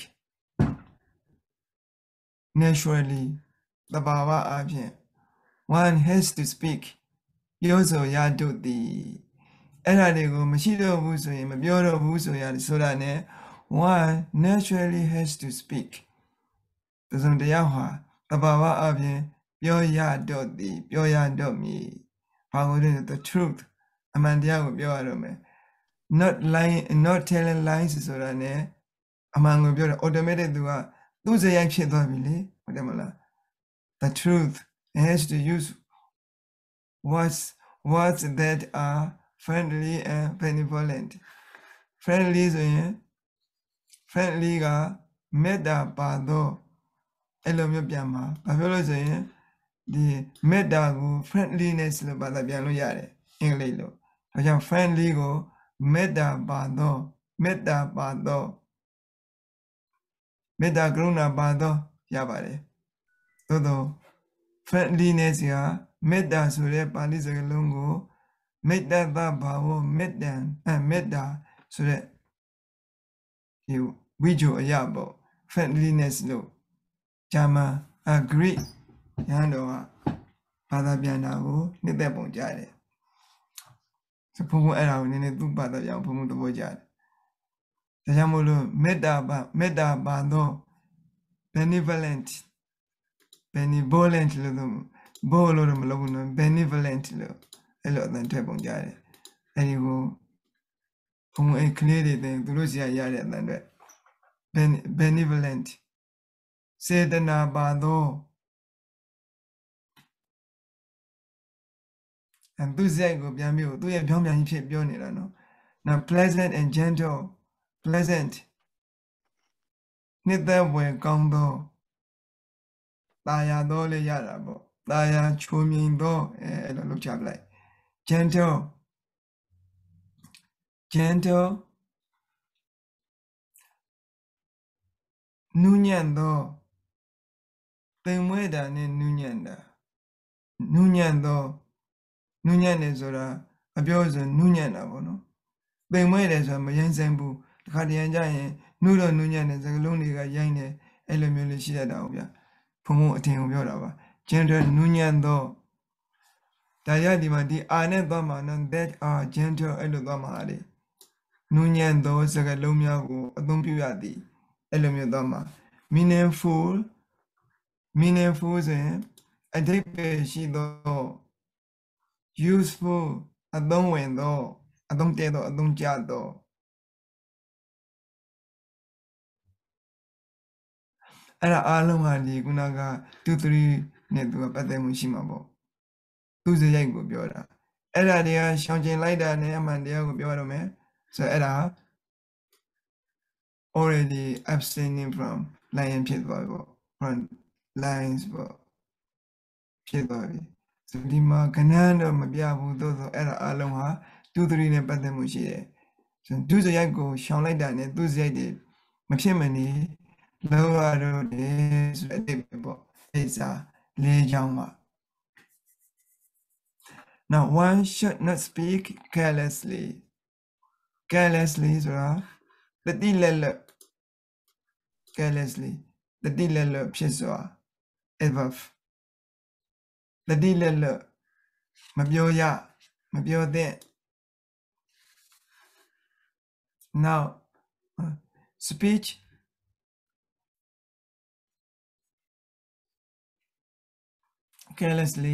naturally the baba abhin one has to speak ပြောဆိုရတုသည်အဲ့ဒါတွေကိုမရှိတော့ဘူးဆိုရင်မပြောတော့ဘူးဆိုရဆိုတာ ਨੇ one naturally has to speak တစုံတယောက်ဟာတဘာဝအပြင်ပြောရတော့သည်ပြောရတော့မည်ဘာလို့လဲ the truth အမှန်တရားကိုပြောရတော့မယ် not lying not telling lies ဆိုတာ ਨੇ အမှန်ကိုပြောတယ် automatic သူကသူစရိုက်ဖြစ်သွားပြီလေဟုတ်တယ်မလား the truth has to use words words that are friendly and benevolent friendly ဆိုရင် friendly ကမေတ္တာပါတော့အဲ့လိုမျိုးပြန်မှာဘာပြောလို့ဆိုရင်ဒီမေတ္တာကို friendliness လို့ဘာသာပြန်လို့ရတယ်အင်္ဂလိပ်လိုဒါကြောင့် friendly ကိုမေတ္တာပါတော့မေတ္တာပါတော့မေတ္တာကရုဏာပါတော့ရပါတယ်သို့တော့ friendliness ကမေတ္တာဆိုတဲ့ပါဠိစကားလုံးကိုမေတ္တာသဘာဝမေတ္တံအဲမေတ္တာဆိုတဲ့ဒီဝိဇ္ဇာအရာပေါ့ friendliness လို့ဂျာမန် agree ရန်တော့ဘာသာပြန်တာကိုနှစ်သက်ပုံကြတယ်စဖုံဖုံအဲ့ဒါကိုနည်းနည်းသူ့ဘာသာပြန်ဖုံဖုံသဘောကြတယ်ဒါကြောင့်မို့လို့မေတ္တာပါမေတ္တာပါတော့ benevolent benevolent လို့ဘောလို့မလုပ်ဘူးနော် benevolent လို့အဲ့လိုအတန်ထွက်ပုံကြတယ်အဲ့ဒီကိုဘုံအဲ့ကလေးတွေတင်သူတို့စီရရတဲ့အတန်ထွက် benevolent စေတနာပါတော့ and သူစရိုက်ကိုပြန်ပြီးသူ့ရဲ့ပြောင်းပြန်ကြီးဖြစ်ပြောနေတာနော် now pleasant and gentle pleasant နှစ်သက်ဖွယ်ကောင်းသောตาယာသောလေးရတာပေါ့ตาယာချိုမြင်သောအဲအဲ့လိုလုပ်ချပလိုက် gentle gentle နူးညံ့သောသိမ်မွေ့တာနဲ့နူးညံ့တာနူးညံ့သောနူးညံ့နေဆိုတာအပြောဆိုနူးညံ့တာပေါ့နော်သိမ်မွေ့တယ်ဆိုတာမရိုင်းဆိုင်ဘူးတခါတရံကြရင်နူးတော့နူးညံ့တဲ့စကားလုံးတွေကရိုင်းတယ်အဲ့လိုမျိုးလေးရှိတတ်တာဟုတ်ဗျဖုံဖုံအထင်ကိုပြောတာပါ gentle နူးညံ့သောဒါရဒီမှာဒီအာနဲ့သွားမှာနော် that are gentle အဲ့လိုသွားမှာလေနူးညံ့သောစကားလုံးများကိုအသုံးပြုရသည်အဲ့လိုမျိုးသွားမှာ meaningful meaningful ဆိုရင်အဓိပ္ပာယ်ရှိသော useful အသုံးဝင်သောအသုံးတည့်သောအသုံးကျသောအဲ့ဒါအားလုံးဟာဒီခုနကtwo threeနဲ့သူကပတ်သက်မှုရှိမှာပေါ့သူစရိုက်ကိုပြောတာအဲ့ဒါတွေကရှောင်ကျင်လိုက်တာနဲ့အမှန်တရားကိုပြောရမယ်ဆိုတော့အဲ့ဒါ already abstaining from lying ဖြစ်သွားပြီပေါ့ from lines ပေါ့ဖြစ်သွားပြီဆိုဒီမှာကဏ္ဍတော့မပြဘူးသို့သောအဲ့ဒါအလုံးဟာtwo threeနဲ့ပတ်သက်မှုရှိတယ်ဆိုသူစရိုက်ကိုရှောင်လိုက်တာနဲ့သူစရိုက်တွေမဖြစ်မနေလောရတော့တယ်ဆိုတဲ့အတိတ်ပဲပေါ့အဲ့စာလေးချောင်းမှာ now one should not speak carelessly carelessly ဆိုတာတတိလက်လက် carelessly တတိလက်လက်ဖြစ်စွာ above တတိလက်လက်မပြောရမပြောတဲ့ now uh, speech carelessly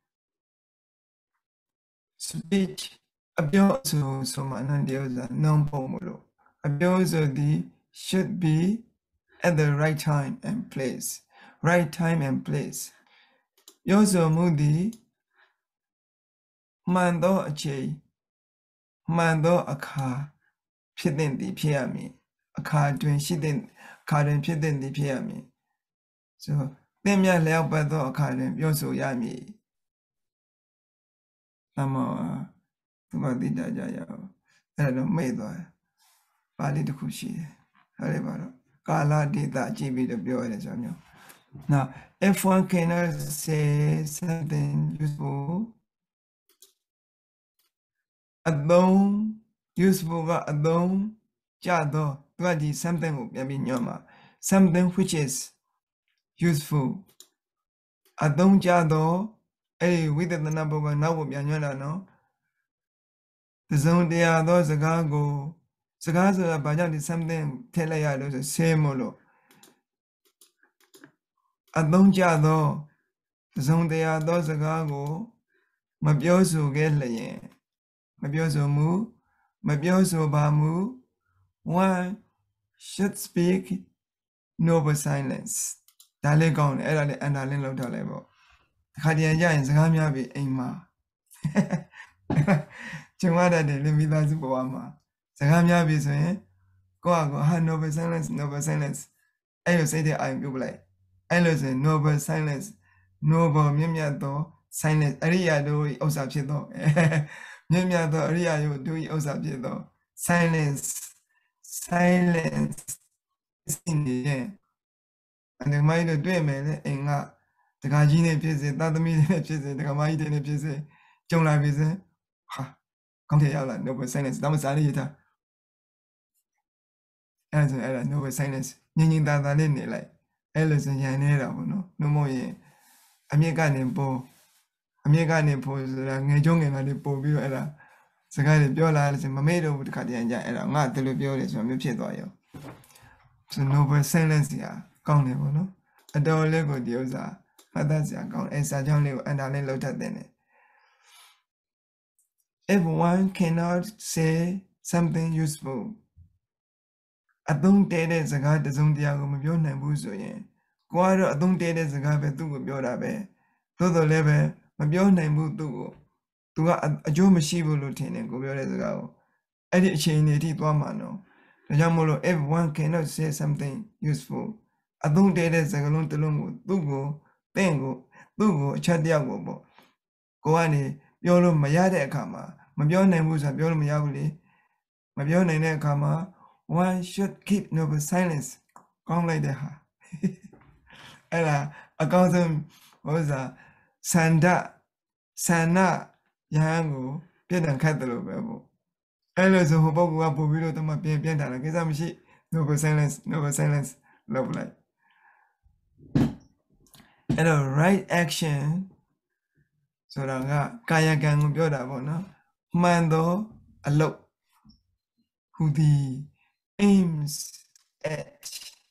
speech အပြောဆိုဆိုမှနန္ဒီဥစ္စာနောင်ပုံမလို့အပြောဆိုဒီ should be at the right time and place right time and place ပြောဆိုမှုဒီမှန်သောအချိန်မှန်သောအခါဖြစ်တဲ့ဒီဖြစ်ရမည်အခါတွင်ရှိတဲ့အခါတွင်ဖြစ်တဲ့ဒီဖြစ်ရမည်ဆိုသင်မြလျောက်ပတ်သောအခါတွင်ပြောဆိုရမည်အမောသူမသိကြကြရအောင်အဲ့တော့မိတ်သွားပါဠိတစ်ခုရှိတယ်အဲ့ဒီပါတော့ကာလဒေတာကြည့်ပြီးတော့ပြောရတယ်ဆိုမျိုး now if one cannot say something useful အသုံး useful ကအသုံးကြတော့သူကဒီ something ကိုပြန်ပြီးညွှန်မှာ something which is useful အသုံးကြတော့အဲ့ဒီဝိသဒနာဘုကနောက်ကိုပြန်ညွှန်တာနော်သစုံတရားသောစကားကိုစကားဆိုတာဘာကြောင့်ဒီ something ထည့်လိုက်ရလို့ဆို say မို့လို့အသုံးကြသောသစုံတရားသောစကားကိုမပြောဆိုခဲ့လျင်မပြောဆိုမှုမပြောဆိုပါမူ one should speak noble silence ဒါလေးကောင်းတယ်အဲ့ဒါလေး underline လောက်ထားလိုက်ပေါ့ခါတည်းရရင်စကားများပြီအိမ်မှာကျွန်မတို့လည်းမိသားစုဘဝမှာစကားများပြီဆိုရင်ကိုယ့်အကိုဟာ noble silence noble silence အဲ့လိုစိတ်ထဲအာရုံပြုပလိုက်အဲ့လိုဆိုရင် noble silence noble မြတ်မြတ်သော silence အရိယာတို့ဥစ္စာဖြစ်သောမြတ်မြတ်သောအရိယာတို့ဥစ္စာဖြစ်သော silence silence စိနေရင်အဲ့မိုင်းတို့တွေ့မယ်လေအိမ်ကတခါကြီးနေဖြစ်စေသားသမီးတွေဖြစ်စေတခါမကြီးတွေဖြစ်စေကြုံလာပြီစဟာကောင်းတယ်ရောက်လာ noble silence ဒါမှစားရည်ထားအဲ့ဒါဆိုအဲ့ဒါ noble silence ညင်ညင်သာသာလေးနေလိုက်အဲ့လိုဆိုရန်နေတာပေါ့နော်နှမို့ရင်အမြင့်ကနေပေါ်အမြင့်ကနေပေါ်ဆိုတာငယ်ကျုံးငယ်လာလေးပို့ပြီးတော့အဲ့ဒါစကားတွေပြောလာလို့ဆိုမမေ့တော့ဘူးတခါတည်းကြအဲ့ဒါငါတယ်လို့ပြောတယ်ဆိုတော့မျိုးဖြစ်သွားရောဆို noble silence ကကောင်းတယ်ပေါ့နော်အတော်လေးကိုဒီဥစ္စာမှတ်သားစရာကောင်းအဲစာကြောင်းလေးကိုအန်တာလေးလောက်ထပ်တဲ့ if one cannot say something useful အသုံးတဲတဲ့စကားတစုံတရာကိုမပြောနိုင်ဘူးဆိုရင်ကိုကတော့အသုံးတဲတဲ့စကားပဲသူ့ကိုပြောတာပဲသို့တော်လည်းပဲမပြောနိုင်ဘူးသူ့ကိုသူကအကျိုးမရှိဘူးလို့ထင်တယ်ကိုပြောတဲ့စကားကိုအဲ့ဒီအခြေအနေအထိသွားမှာနော်ဒါကြောင့်မို့လို့ if one cannot say something useful အသုံးတည့်တဲ့စကားလုံးတစ်လုံးကိုသူ့ကိုတင့်ကိုသူ့ကိုအချက်တယောက်ကိုပေါ့ကိုကနေပြောလို့မရတဲ့အခါမှာမပြောနိုင်ဘူးဆိုတာပြောလို့မရဘူးလေမပြောနိုင်တဲ့အခါမှာ one should keep noble silence ကောင်းလိုက်တဲ့ဟာအဲ့ဒါအကောင်းဆုံးဟိုစားစန္ဒဆန္ဒယဟန်ကိုပြည့်တန်ခတ်တယ်လို့ပဲပေါ့အဲ့လိုဆိုဟိုပုဂ္ဂိုလ်ကပို့ပြီးတော့တမပြန်ပြန်တာလားကိစ္စမရှိ noble silence noble silence လုပ်လိုက်အဲ့တော့ right action ဆိုတာကကာယကံကိုပြောတာပေါ့နော်မှန်သောအလုပ်ဟူသည် aims at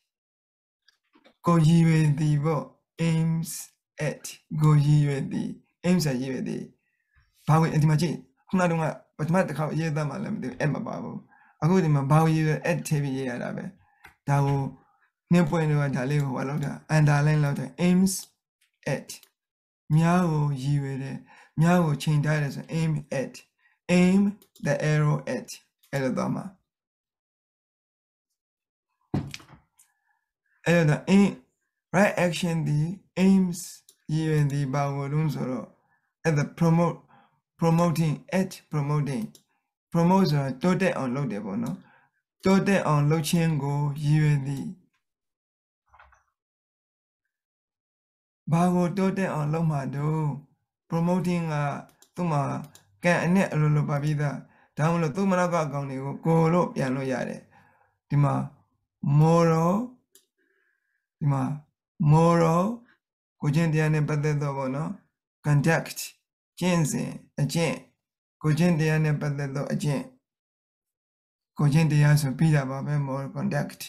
ကိုရည်ရွယ်သည်ပေါ့ aims at ကိုရည်ရွယ်သည် aims ရည်ရွယ်သည်ဘာဝင်ဒီမှာကြည့်ခုနတုန်းကပထမတစ်ခါရေးသားမှလည်းမသိဘူး at မပါဘူးအခုဒီမှာဘာရည်ရွယ် at ထည့်ပြီးရေးရတာပဲဒါကိုနှစ်ပွင့်တော့ဒါလေးကိုဟောလောက်တာ underline လောက်တာ aims at များကိုရည်ရွယ်တယ်များကိုချိန်ထားတယ်ဆို aim at aim the arrow at အဲ့လိုတော့မှာအဲ့တော့ aim right action ဒီ aims ရည်ရွယ်ဒီဘာကိုလုံးဆိုတော့ at the promote promoting at promoting promote ဆိုတာတိုးတက်အောင်လုပ်တယ်ပေါ့နော်တိုးတက်အောင်လုပ်ခြင်းကိုရည်ရွယ်သည်ဘာကိုတိုးတက်အောင်လုပ်မှာတော့ promoting ကသူ့မှာကံအနဲ့အလိုလိုပါပြီးသားဒါမှမဟုတ်သူ့မနောက်ကအကောင်တွေကိုကိုလို့ပြန်လို့ရတယ်ဒီမှာ moral ဒီမှာ moral ကိုချင်းတရားနဲ့ပတ်သက်တော့ပေါ့နော် conduct ကျင့်စဉ်အကျင့်ကိုချင်းတရားနဲ့ပတ်သက်တော့အကျင့်ကိုချင်းတရားဆိုပြီးတာပါပဲ moral conduct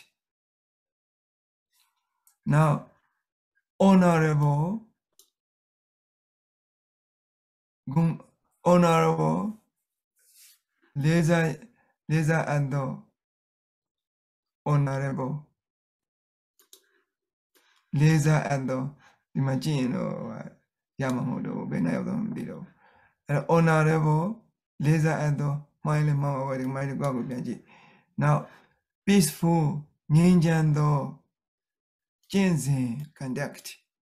now honorable honorable လေးစားလေးစားအပ်သော honorable လေးစားအပ်သောဒီမှာကြည့်ရင်တော့ရမှာမဟုတ်တော့ဘယ်နဲ့ရောက်တော့မသိတော့အဲ့တော့ honorable လေးစားအပ်သောမိုင်းလေးမောင်းဝဲဒီမိုင်းလေးကောက်ကိုပြန်ကြည့် now peaceful ငြိမ်းချမ်းသောကျင့်စဉ် conduct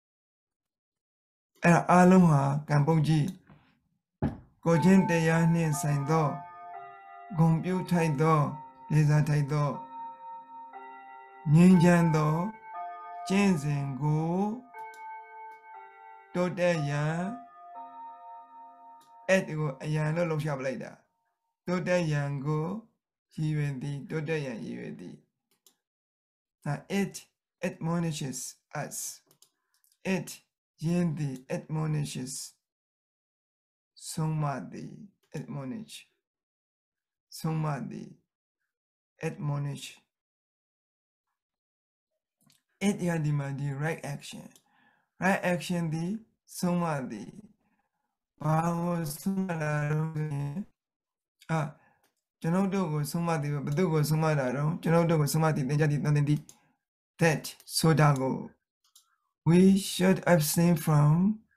အဲ့ဒါအားလုံးဟာကံပုတ်ကြီးကိုချင်းတရားနှင့်ဆိုင်သောဂုဏ်ပြုထိုက်သောလေးစားထိုက်သောငြိမ်းချမ်းသောကျင့်စဉ်ကိုတိုးတက်ရန်အဲ့ဒီကိုအရန်လို့လှုပ်ရှားပလိုက်တာတိုးတက်ရန်ကိုရည်ရွယ်သည်တိုးတက်ရန်ရည်ရွယ်သည် now it admonishes us it ယင်းသည် admonishes ဆုံးမသည် admonish ဆုံးမသည် admonish it ရဒီမှာဒီ right action right action သည်ဆုံးမသည်ဘာကိုဆုံးမတာတော့အာကျွန်တော်တို့ကိုဆုံးမသည်ဘယ်သူကိုဆုံးမတာတော့ကျွန်တော်တို့ကိုဆုံးမသည်သင်္ကြန်သည်တန်တင်သည် that ဆိုတာကို we should abstain from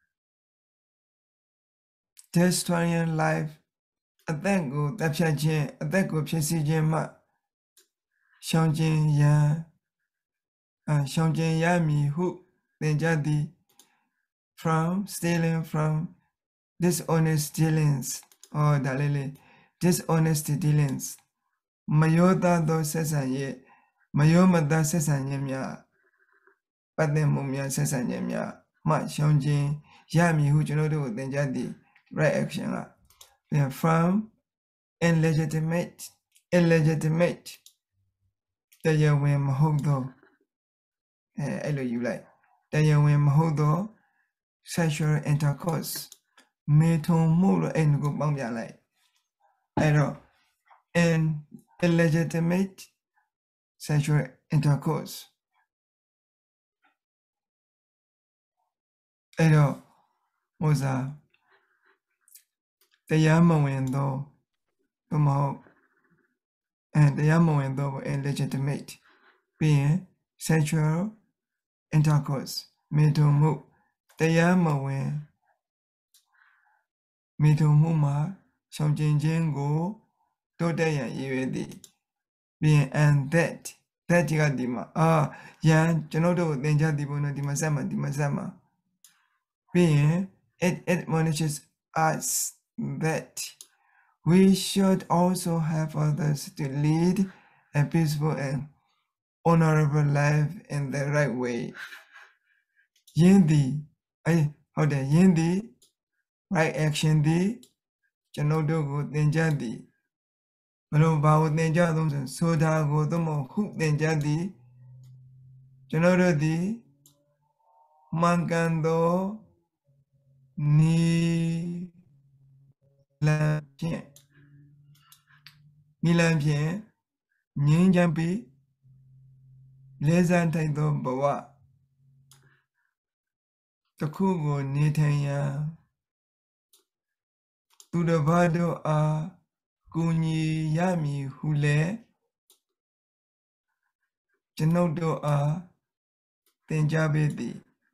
destroying life အသက်ကိုတပ်ဖြတ်ခြင်းအသက်ကိုဖြစ်စေခြင်းမှရှောင်ကျဉ်ရန်အရှောင်ကျဉ်ရမည်ဟုသင်ကြားသည် from stealing from dishonest dealings or ဒါလေးလေး dishonest dealings မယောသားသောဆက်ဆံရေးမယောမသားဆက်ဆံခြင်းများပတ်သက်မှုများဆက်ဆံခြင်းများမှရှောင်ကျဉ်ရမည်ဟုကျွန်တော်တို့ကိုသင်ကြားသည် right action က from illegitimate illegitimate တရားဝင်မဟုတ်သောအဲအဲ့လိုယူလိုက်တရားဝင်မဟုတ်သော sexual intercourse မေထုံမှုလို့အဲ့ကိုပေါင်းပြလိုက်အဲ့တော့ an illegitimate sexual intercourse အဲ့တော့ဟိုစားတရားမဝင်သောဘမဟုတ်အဲတရားမဝင်သော illegitimate ပြီးရင် sexual intercourse မေထုံမှုတရားမဝင်မိထုံမှုမှာရှောင်ကျဉ်ခြင်းကိုတိုးတက်ရန်ရည်ရွယ်သည်ပြီးရင် and that that ကဒီမှာအာယံကျွန်တော်တို့သင်ကြားသည်ဘုန်းတော်ဒီမှာဆက်မှာဒီမှာဆက်မှာပြီးရင် it admonishes us that we should also have others to lead a peaceful and honorable life in the right way ယင်းသည်အဲဟုတ်တယ်ယင်းသည် right action သည်ကျွန်တော်တို့ကိုသင်ကြားသည်ဘလို့ဘာကိုသင်ကြားသုံးဆိုဆိုတာကိုသို့မဟုတ်ဟုသင်ကြားသည်ကျွန်တော်တို့သည်မှန်ကန်သောနီလန်ဖြင့်နီလန်ဖြင့်ငြိမ်းချမ်းပြီးလေးစားထိုက်သောဘဝတစ်ခုကိုနေထိုင်ရန်သူတစ်ပါးတို့အားကူညီရမည်ဟုလည်းကျွန်ုပ်တို့အားသင်ကြားပေးသည်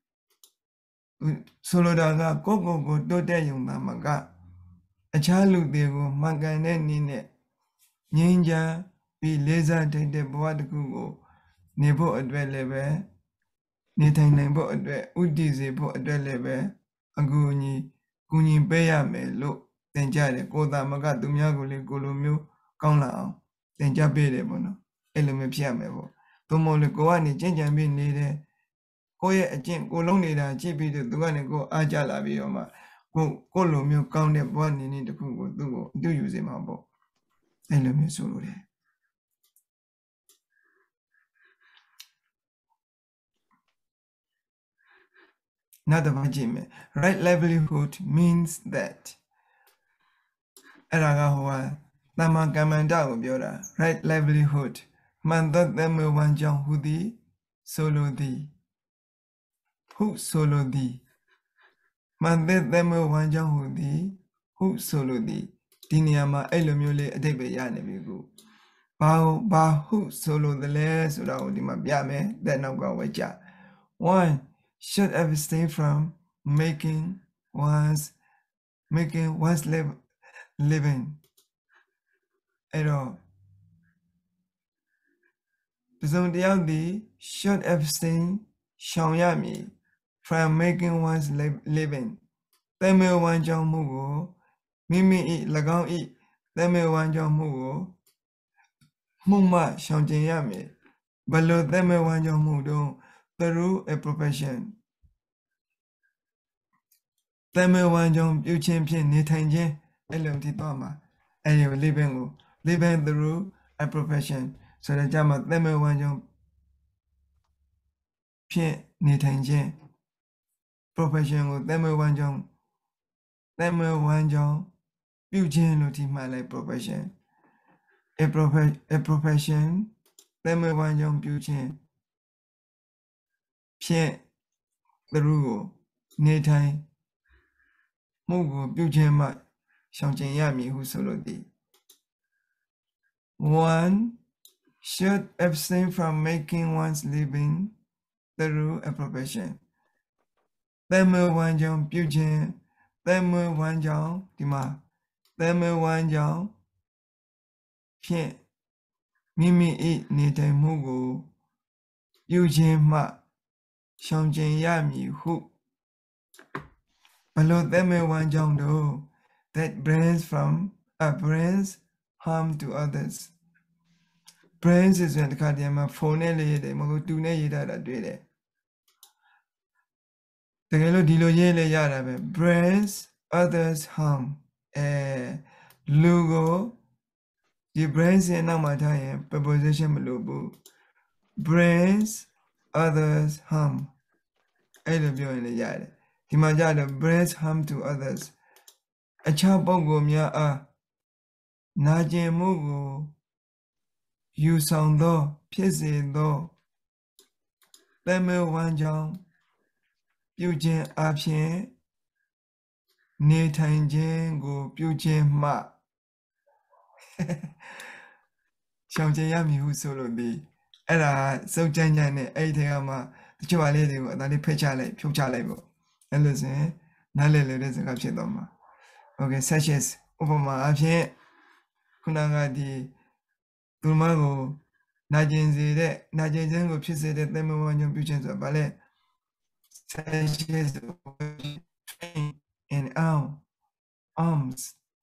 ဆိုလိုတာကကိုယ့်ကိုယ်ကိုတိုးတက်ရုံသာမကအခြားလူတွေကိုမှန်ကန်တဲ့နည်းနဲ့ငြိမ်းချမ်းပြီးလေးစားထိုက်တဲ့ဘဝတစ်ခုကိုနေဖို့အတွက်လည်းပဲနေထိုင်နိုင်ဖို့အတွက်ဥတည်စေဖို့အတွက်လည်းပဲအကူအညီကူညီပေးရမယ်လို့သင်ကြားတယ်ကိုယ်သာမကသူများကိုလေကိုလိုမျိုးကောင်းလာအောင်သင်ကြားပေးတယ်ပေါ့နော်အဲ့လိုမျိုးဖြစ်ရမယ်ပေါ့သို့မဟုတ်လေကိုကနေကြင်ကြံပြီးနေတယ်ကိုရဲ့အကျင့်ကိုလုံးနေတာကြည့်ပြီးတော့သူကနေကိုအားကြလာပြီးတော့မှကိုကိုလိုမျိုးကောင်းတဲ့ဘဝနေနေတစ်ခုကိုသူ့ကိုအတူယူစေမှာပေါ့အဲ့လိုမျိုးဆိုလို့တယ်နောက်တစ်ပတ်ကြည့်မယ် right livelihood means that အဲ့ဒါကဟိုကတမန်ကမ္မန္တကိုပြောတာ right livelihood မှန်သောသမဝံကြောင့်ဟူသည်ဆိုလိုသည်ဟုဆိုလိုသည်မှန်တဲ့သမဝံကြောင့်ဟူသည်ဟုဆိုလိုသည်ဒီနေရာမှာအဲ့လိုမျိုးလေးအဓိပ္ပာယ်ရနေပြီကိုဘာဘာဟုဆိုလိုတယ်လဲဆိုတာကိုဒီမှာပြမယ်တဲ့နောက်ကဝဲကြ one should abstain from making one's making one's live living အဲ့တော့ပစုံတယောက်ဒီ should abstain ရှောင်ရမည် from making one's living တမေဝံကြောင့်မှုကိုမိမိ၏၎င်း၏တမေဝံကြောင့်မှုကိုမှုမှရှောင်ကျဉ်ရမည်ဘလို့တမေဝံကြောင့်မှုတော့ through a profession တမေဝံကြောင့်ပြုခြင်းဖြင့်နေထိုင်ခြင်းအဲ့လိုတည်သွားမှာအဲ့ဒီ living ကို living through a profession ဆိုတော့ကြမှာတမေဝံကြောင့်ဖြင့်နေထိုင်ခြင်း profession ကိုတမေဝံကြောင့်တမေဝံကြောင့်ပြုခြင်းလို့ဒီမှာလိုက် profession a profession a profession တမေဝံကြောင့်ပြုခြင်းဖြင့် through ကိုနေထိုင်မှုကိုပြုခြင်းမှရှောင်ကျဉ်ရမည်ဟုဆိုလိုသည် one should abstain from making one's living through a profession တမေဝံကြောင့်ပြုခြင်းတမေဝံကြောင့်ဒီမှာတမေဝံကြောင့်ဖြင့်မိမိ၏နေထိုင်မှုကိုပြုခြင်းမှရှောင်ကျဉ်ရမည်ဟုဘလို့တမေဝံကြောင့်တော့ that brings from a brings harm to others brings ဆိုတဲ့အခါတည်းမှာ phone နဲ့လေးရတယ်မဟုတ်တူနဲ့ရေးထားတာတွေ့တယ်တကယ်လို့ဒီလိုရေးလဲရတာပဲ brings others harm အဲလူကိုဒီ brings ရဲ့နောက်မှာထားရင် preposition မလို့ဘူး brings others harm အဲ့လိုပြောရင်လည်းရတယ်ဒီမှာကြတော့ brings harm to others အခြားပုဂ္ဂိုလ်များအားနာကျင်မှုကိုယူဆောင်သောဖြစ်စေသောတမေဝံကြောင့်ပြုခြင်းအပြင်နေထိုင်ခြင်းကိုပြုခြင်းမှရှောင်ကျဉ်ရမည်ဟုဆိုလိုသည်အဲ့ဒါစုပ်ကြမ်းကြမ်းနဲ့အဲ့ဒီထဲမှာတချို့အလေးတွေကိုအသာလေးဖက်ချလိုက်ဖြုတ်ချလိုက်ပေါ့အဲ့လိုဆိုရင်နားလည်လေတဲ့စကားဖြစ်တော့မှာ okay such as ဥပမာအဖြစ်ခုနကဒီသူမကိုနာကျင်စေတဲ့နာကျင်ခြင်းကိုဖြစ်စေတဲ့သင်္ဘောဝညပြုခြင်းဆိုတာဗာလဲ such as in arm arms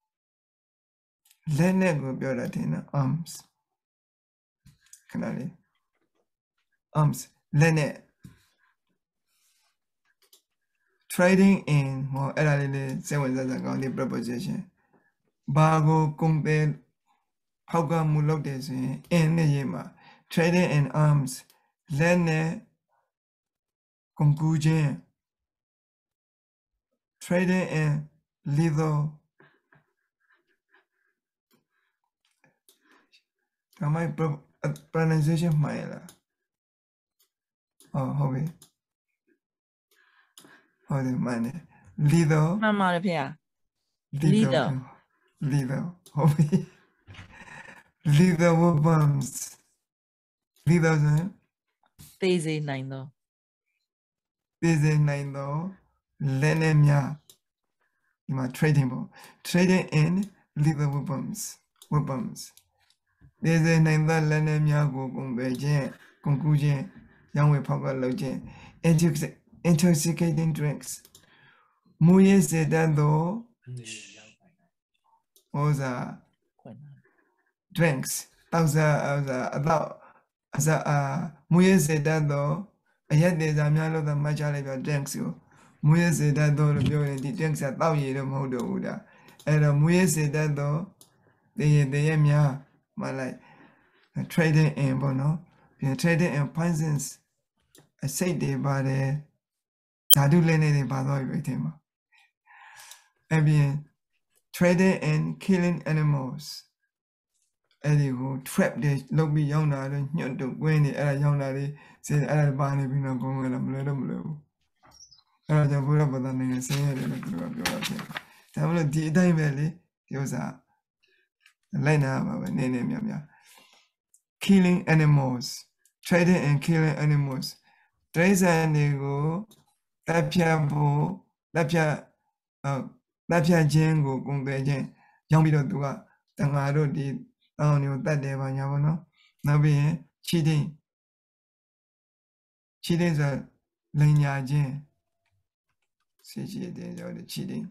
လက်နဲ့ကိုပြောတာတင်နော် arms ခဏလေး arms လက်နဲ့ trading in ဟောအဲ့ဒါလေးလေးစိတ်ဝင်စားစရာကောင်းတဲ့ preposition ဘာကိုကုန်တယ်ဖောက်ကမှုလုပ်တယ်ဆိုရင် in နဲ့ရေးမှာ trading in arms လက်နဲ့ကုန်ကူးခြင်း trading in lethal ဒါမှ pronunciation မှန်ရလားအော်ဟုတ်ပြီဟုတ်တယ်မှန်တယ် lethal မှန်ပါတယ်ဖေ။ lethal lethal ဟုတ်ပြီ lethal weapons lethal ဆိုရင်သေစေနိုင်သောသေစေနိုင်သောလက်နက်များဒီမှာ trading ပေါ့ trading in lethal weapons weapons သေစေနိုင်သောလက်နက်များကိုကုန်သွယ်ခြင်းကုန်ကူးခြင်းရောင်းဝယ်ဖောက်ကလုပ်ခြင်း intoxicating drinks မူရည်စေတတ်သောဟောစာ drinks တောက်စားဟောစာအတော့အစားအာမူရည်စေတတ်သောအရက်သေးစားများလို့သာမှတ်ချလိုက်ပြ drinks ကိုမူရည်စေတတ်သောလို့ပြောရင်ဒီ drinks ကတောက်ရည်တော့မဟုတ်တော့ဘူးဒါအဲ့တော့မူရည်စေတတ်သောတည်ရတည်ရများမှလိုက် trading in ပေါ့နော်ပြန် trading in poisons အစိတ်တွေပါတယ်ဓာတုလက်နက်တွေပါသွားပြီဒီမှာအပြင် trading in killing animals အဲ့ဒီကို trap တွေလုပ်ပြီးရောင်းတာလို့ညှတ်တော့ကွင်းနေအဲ့ဒါရောင်းတာလေးစေအဲ့ဒါပါနေပြီးတော့ဘုံကလည်းမလွယ်တော့မလွယ်ဘူးအဲ့ဒါကြောင့်ဘုရားဘာသာနိုင်ငံဆင်းရဲတယ်လို့သူကပြောတာဖြစ်တယ်ဒါမှမဟုတ်ဒီအတိုင်းပဲလေဒီဥစ္စာလိုက်နာပါပဲနေနေမြတ်မြတ် killing animals trading and killing animals တရိษံတွေကိုတပ်ဖြတ်ဖို့တပ်ဖြတ်ဟုတ်တပ်ဖြတ်ခြင်းကိုကုန်သွယ်ခြင်းရောင်းပြီးတော့သူကတန်ဃာတို့ဒီတောင်းတွေကိုတတ်တယ်ပါညာပေါ့နော်နောက်ပြီးရင် cheating cheating ဆိုလိမ်ညာခြင်းစီချီတဲ့ကြောင့် cheating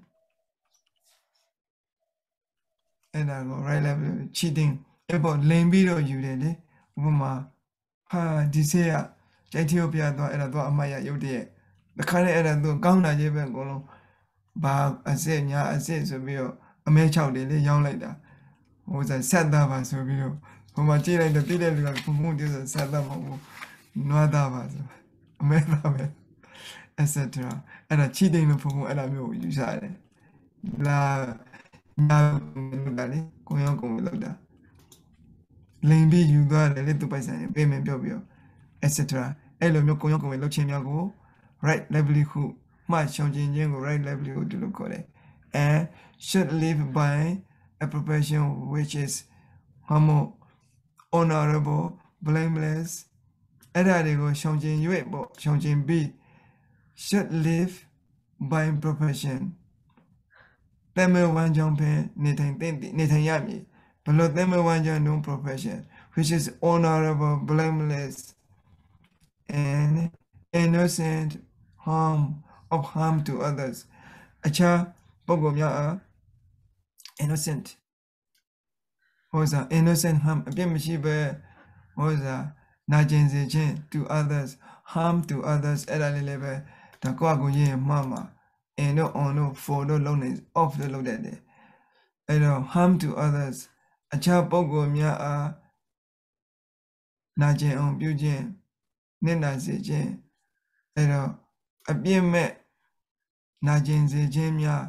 အဲ့ဒါကို right level cheating အဲ့ပေါ်လိမ်ပြီးတော့ယူတယ်လေဥပမာဟာဒီဆေးကကျိုက်တီယိုပီးယားတော့အဲ့ဒါတော့အမှတ်ရရုပ်တရက်တခါနဲ့အဲ့ဒါသူကောင်းတာကြီးပဲအကုန်လုံးဘာအစစ်ညာအစစ်ဆိုပြီးတော့အမဲ၆တယ်လေရောင်းလိုက်တာဟိုဆိုဆက်သားပါဆိုပြီးတော့ဟိုမှာကြည့်လိုက်တော့တိတဲ့လူကဘုံဘုံတည်းဆိုဆက်သားမဟုတ်ဘူးနွားသားပါဆိုအမဲသားပဲ et cetera အဲ့ဒါချီတိန်လို့ဘုံဘုံအဲ့ဒါမျိုးကိုယူစားတယ်လာညာလို့ဒါလေကိုရောကုန်လို့တာလိမ်ပြီးယူသွားတယ်လေသူပိုက်ဆိုင်ပေးမယ်ပြောပြီးတော့ et cetera အဲ့လိုမျိုးကိုရောကုန်လို့ချင်းများကို right livelihood မှရှောင်ကျဉ်ခြင်းကို right livelihood လို့ခေါ်တယ် and should live by a profession which is humble honorable blameless အဲ့ဒါတွေကိုရှောင်ကျဉ်၍ပေါ့ရှောင်ကျဉ်ပြီး should live by profession တမန်ဝန်ကြောင့်ပဲနေထိုင်တဲ့နေထိုင်ရမည်ဘလို့တမန်ဝန်ကြောင့် no profession which is honorable blameless and innocent harm of harm to others အခြားပုဂ္ဂိုလ်များအား innocent ဟောစာ innocent harm အပြစ်မရှိပဲဟောစာနာကျင်စေခြင်း to others harm to others အဲ့ဒါလေးလည်းပဲဒါကိုယ့်အကိုရေးမှမှာ in တို့ on တို့ for တို့လုံးနေ off တို့လုံးတဲ့တယ်အဲ့တော့ harm to others အခြားပုဂ္ဂိုလ်များအားနာကျင်အောင်ပြုခြင်းနစ်နာစေခြင်းအဲ့တော့အပြစ်မဲ့နာကျင်စေခြင်းများ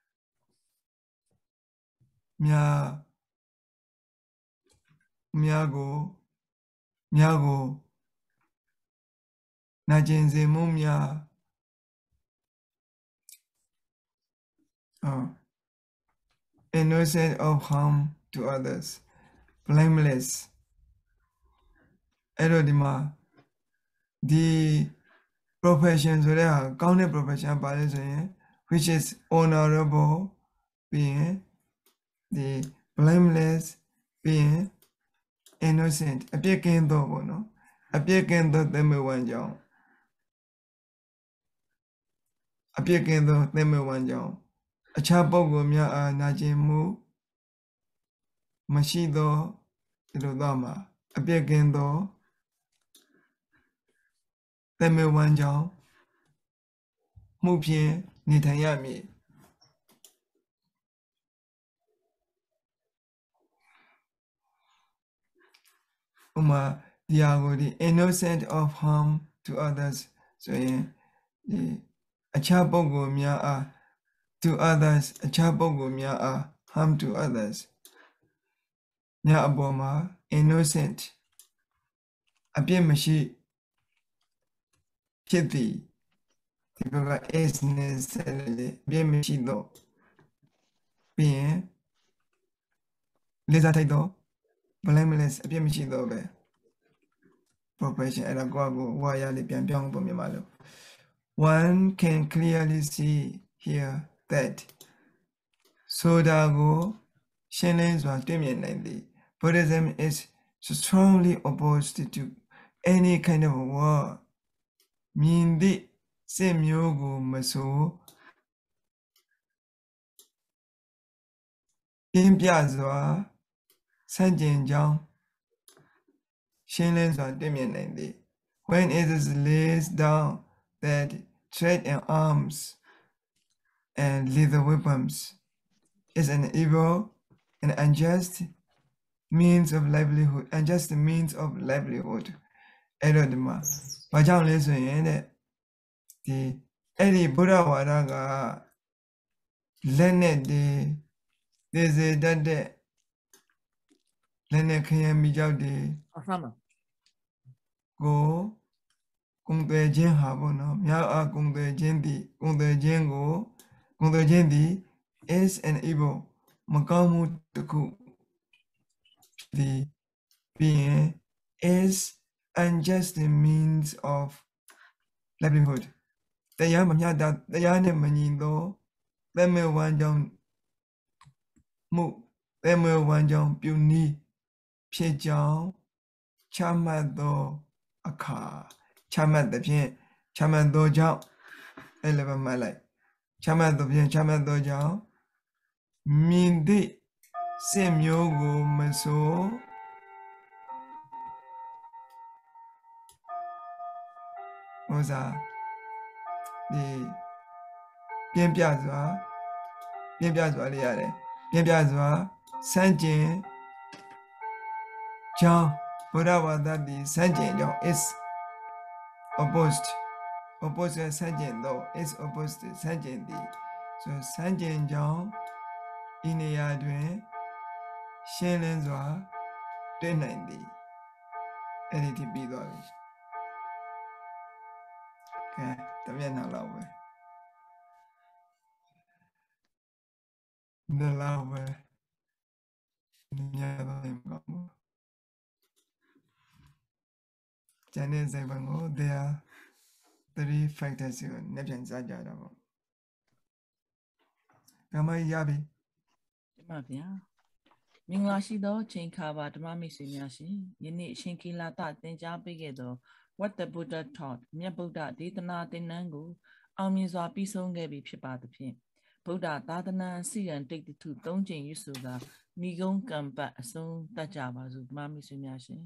များများကိုများကိုနာကျင်စေမှုများ uh, innocent of harm to others blameless အဲ့တော့ဒီမှာဒီ profession ဆိုတဲ့ဟာကောင်းတဲ့ profession ပါလဲဆိုရင် which is honorable being the blameless being innocent အပြစ်ကင်းသောပေါ့နော်အပြစ်ကင်းသောသင်္မေဝမ်းကြောင့်အပြစ်ကင်းသောသင်္မေဝမ်းကြောင့်အခြားပုဂ္ဂိုလ်များအားနာကျင်မှုမရှိသောဒီလိုသွားမှာအပြစ်ကင်းသောသင်္မေဝမ်းကြောင့်မှုဖြင့်နေထိုင်ရမည်ဥမာဒီဟာကိုဒီ innocent of harm to others ဆိုရင်ဒီအခြားပုဂ္ဂိုလ်များအား to others အခြားပုဂ္ဂိုလ်များအား harm to others များအပေါ်မှာ innocent အပြစ်မရှိဖြစ်သည်ဒီဘက်က is နဲ့ဆက်လေအပြစ်မရှိတော့ပြီးရင်လေးစားထိုက်တော့ blameless အပြစ်မရှိတော့ပဲ profession အဲ့ဒါကိုကိုဝါရလေးပြန်ပြောင်းပုံမြင်ပါလို့ one can clearly see here that ဆိုတာကိုရှင်းလင်းစွာတွေ့မြင်နိုင်သည် Buddhism is strongly opposed to any kind of war မြင်သည့်စစ်မျိုးကိုမဆိုပြင်းပြစွာဆန့်ကျင်ကြောင်းရှင်းလင်းစွာတွေ့မြင်နိုင်သည် when it is laid down that trade in arms and lethal weapons is an evil and unjust means of livelihood unjust means of livelihood အဲ့တော့ဒီမှာဘာကြောင့်လဲဆိုရင်တဲ့ဒီအဲ့ဒီဘုရားဝါဒကလက်နဲ့ဒီသေစေတတ်တဲ့လက်နဲ့ခရမ်းမိကြောက်တွေအဆမ်းကိုကုံသွဲခြင်းဟာပေါ့နော်မြောက်အားကုံသွဲခြင်းသည်ကုံသွဲခြင်းကိုကုံသွဲခြင်းသည် is an evil မကောင်းမှုတစ်ခုဒီပြီးရင် is unjust means of livelihood တရားမမျှတတရားနဲ့မညီသောသမေဝမ်းကြောင့်မှုသမေဝမ်းကြောင့်ပြုနည်းဖြစ်ကြောင်းချမှတ်သောအခါချမှတ်သဖြင့်ချမှတ်သောကြောင့်အဲ့လည်းပဲမှတ်လိုက်ချမှတ်သဖြင့်ချမှတ်သောကြောင့်မြင်သည့်စစ်မျိုးကိုမဆိုဟောစားဒီပြင်းပြစွာပြင်းပြစွာလေးရတယ်ပြင်းပြစွာစမ်းကျင်ကြောင်းဘုရားဝါဒသည်စမ်းကျင်ကြောင်း is opposed opposed စမ်းကျင်တော့ is opposed စမ်းကျင်သည်ဆိုစမ်းကျင်ကြောင်းဤနေရာတွင်ရှင်းလင်းစွာတွေ့နိုင်သည်အဲ့ဒီထိပြီးသွားပြီကဲတမျက်နှာလောက်ပဲဒီလောက်ပဲညပိုင်းမှာကျန်တဲ့စိတ်ပိုင်းကို there are three factors ကိုနှစ်ပြန်စကြတာပေါ့ကမရပြီဒီမှာဗျာမင်္ဂလာရှိသောချိန်ခါပါဓမ္မမိတ်ဆွေများရှင်ယနေ့အရှင်ကိလာတသင်ကြားပေးခဲ့သော What the Buddha taught မြတ်ဗုဒ္ဓဒေသနာသင်တန်းကိုအောင်မြင်စွာပြီးဆုံးခဲ့ပြီဖြစ်ပါသဖြင့်ဗုဒ္ဓသာသနာစီရန်တိတ်တုသုံးချိန်ရွတ်ဆိုတာမိဂုံးကံပတ်အဆုံးတတ်ကြပါစို့ဓမ္မမိတ်ဆွေများရှင်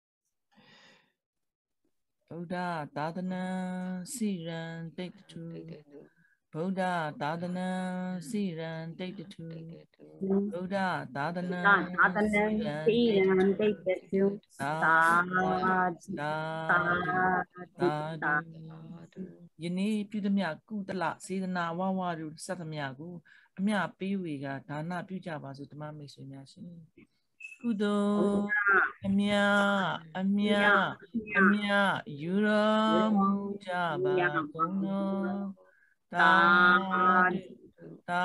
ဗုဒ္ဓသာသနာစီရန်တိတ်တုဗုဒ္ဓသာသနာစီရန်တိတ်တုဗုဒ္ဓသာသနာသာသနာစီရန်တိတ်တုသာသာသာယနေ့ပြုသမျှကုသလစေတနာဝဝတို့စသမျှကိုအမြပေးဝေကဒါနပြုကြပါစို့ဓမ္မမိတ်ဆွေများရှင်ကုသိုလ်အမြအမြအမြယူတော်မူကြပါကုန်သောသာသာ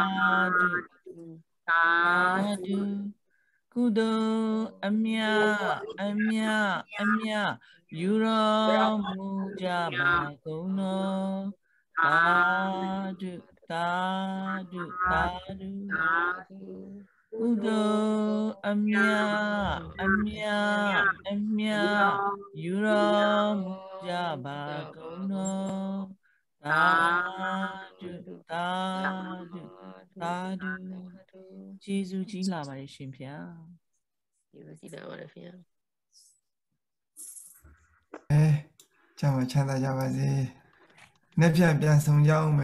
သာကုသိုလ်အမြအမြအမြယူတော်မူကြပါကုန်သောသာဓုသာဓုသာဓုကုသိုလ်အမြအမြအမြယူတော်မူကြပါကုန်တော်သာဓုသာဓုသာဓုကျေးဇူးကြီးလာပါတယ်ရှင်ဗျာကျေးဇူးကြီးလာပါတယ်ဗျာအဲကျမချမ်းသာကြပါစေနေ့ပြန်ပြန်ဆောင်ကြအောင်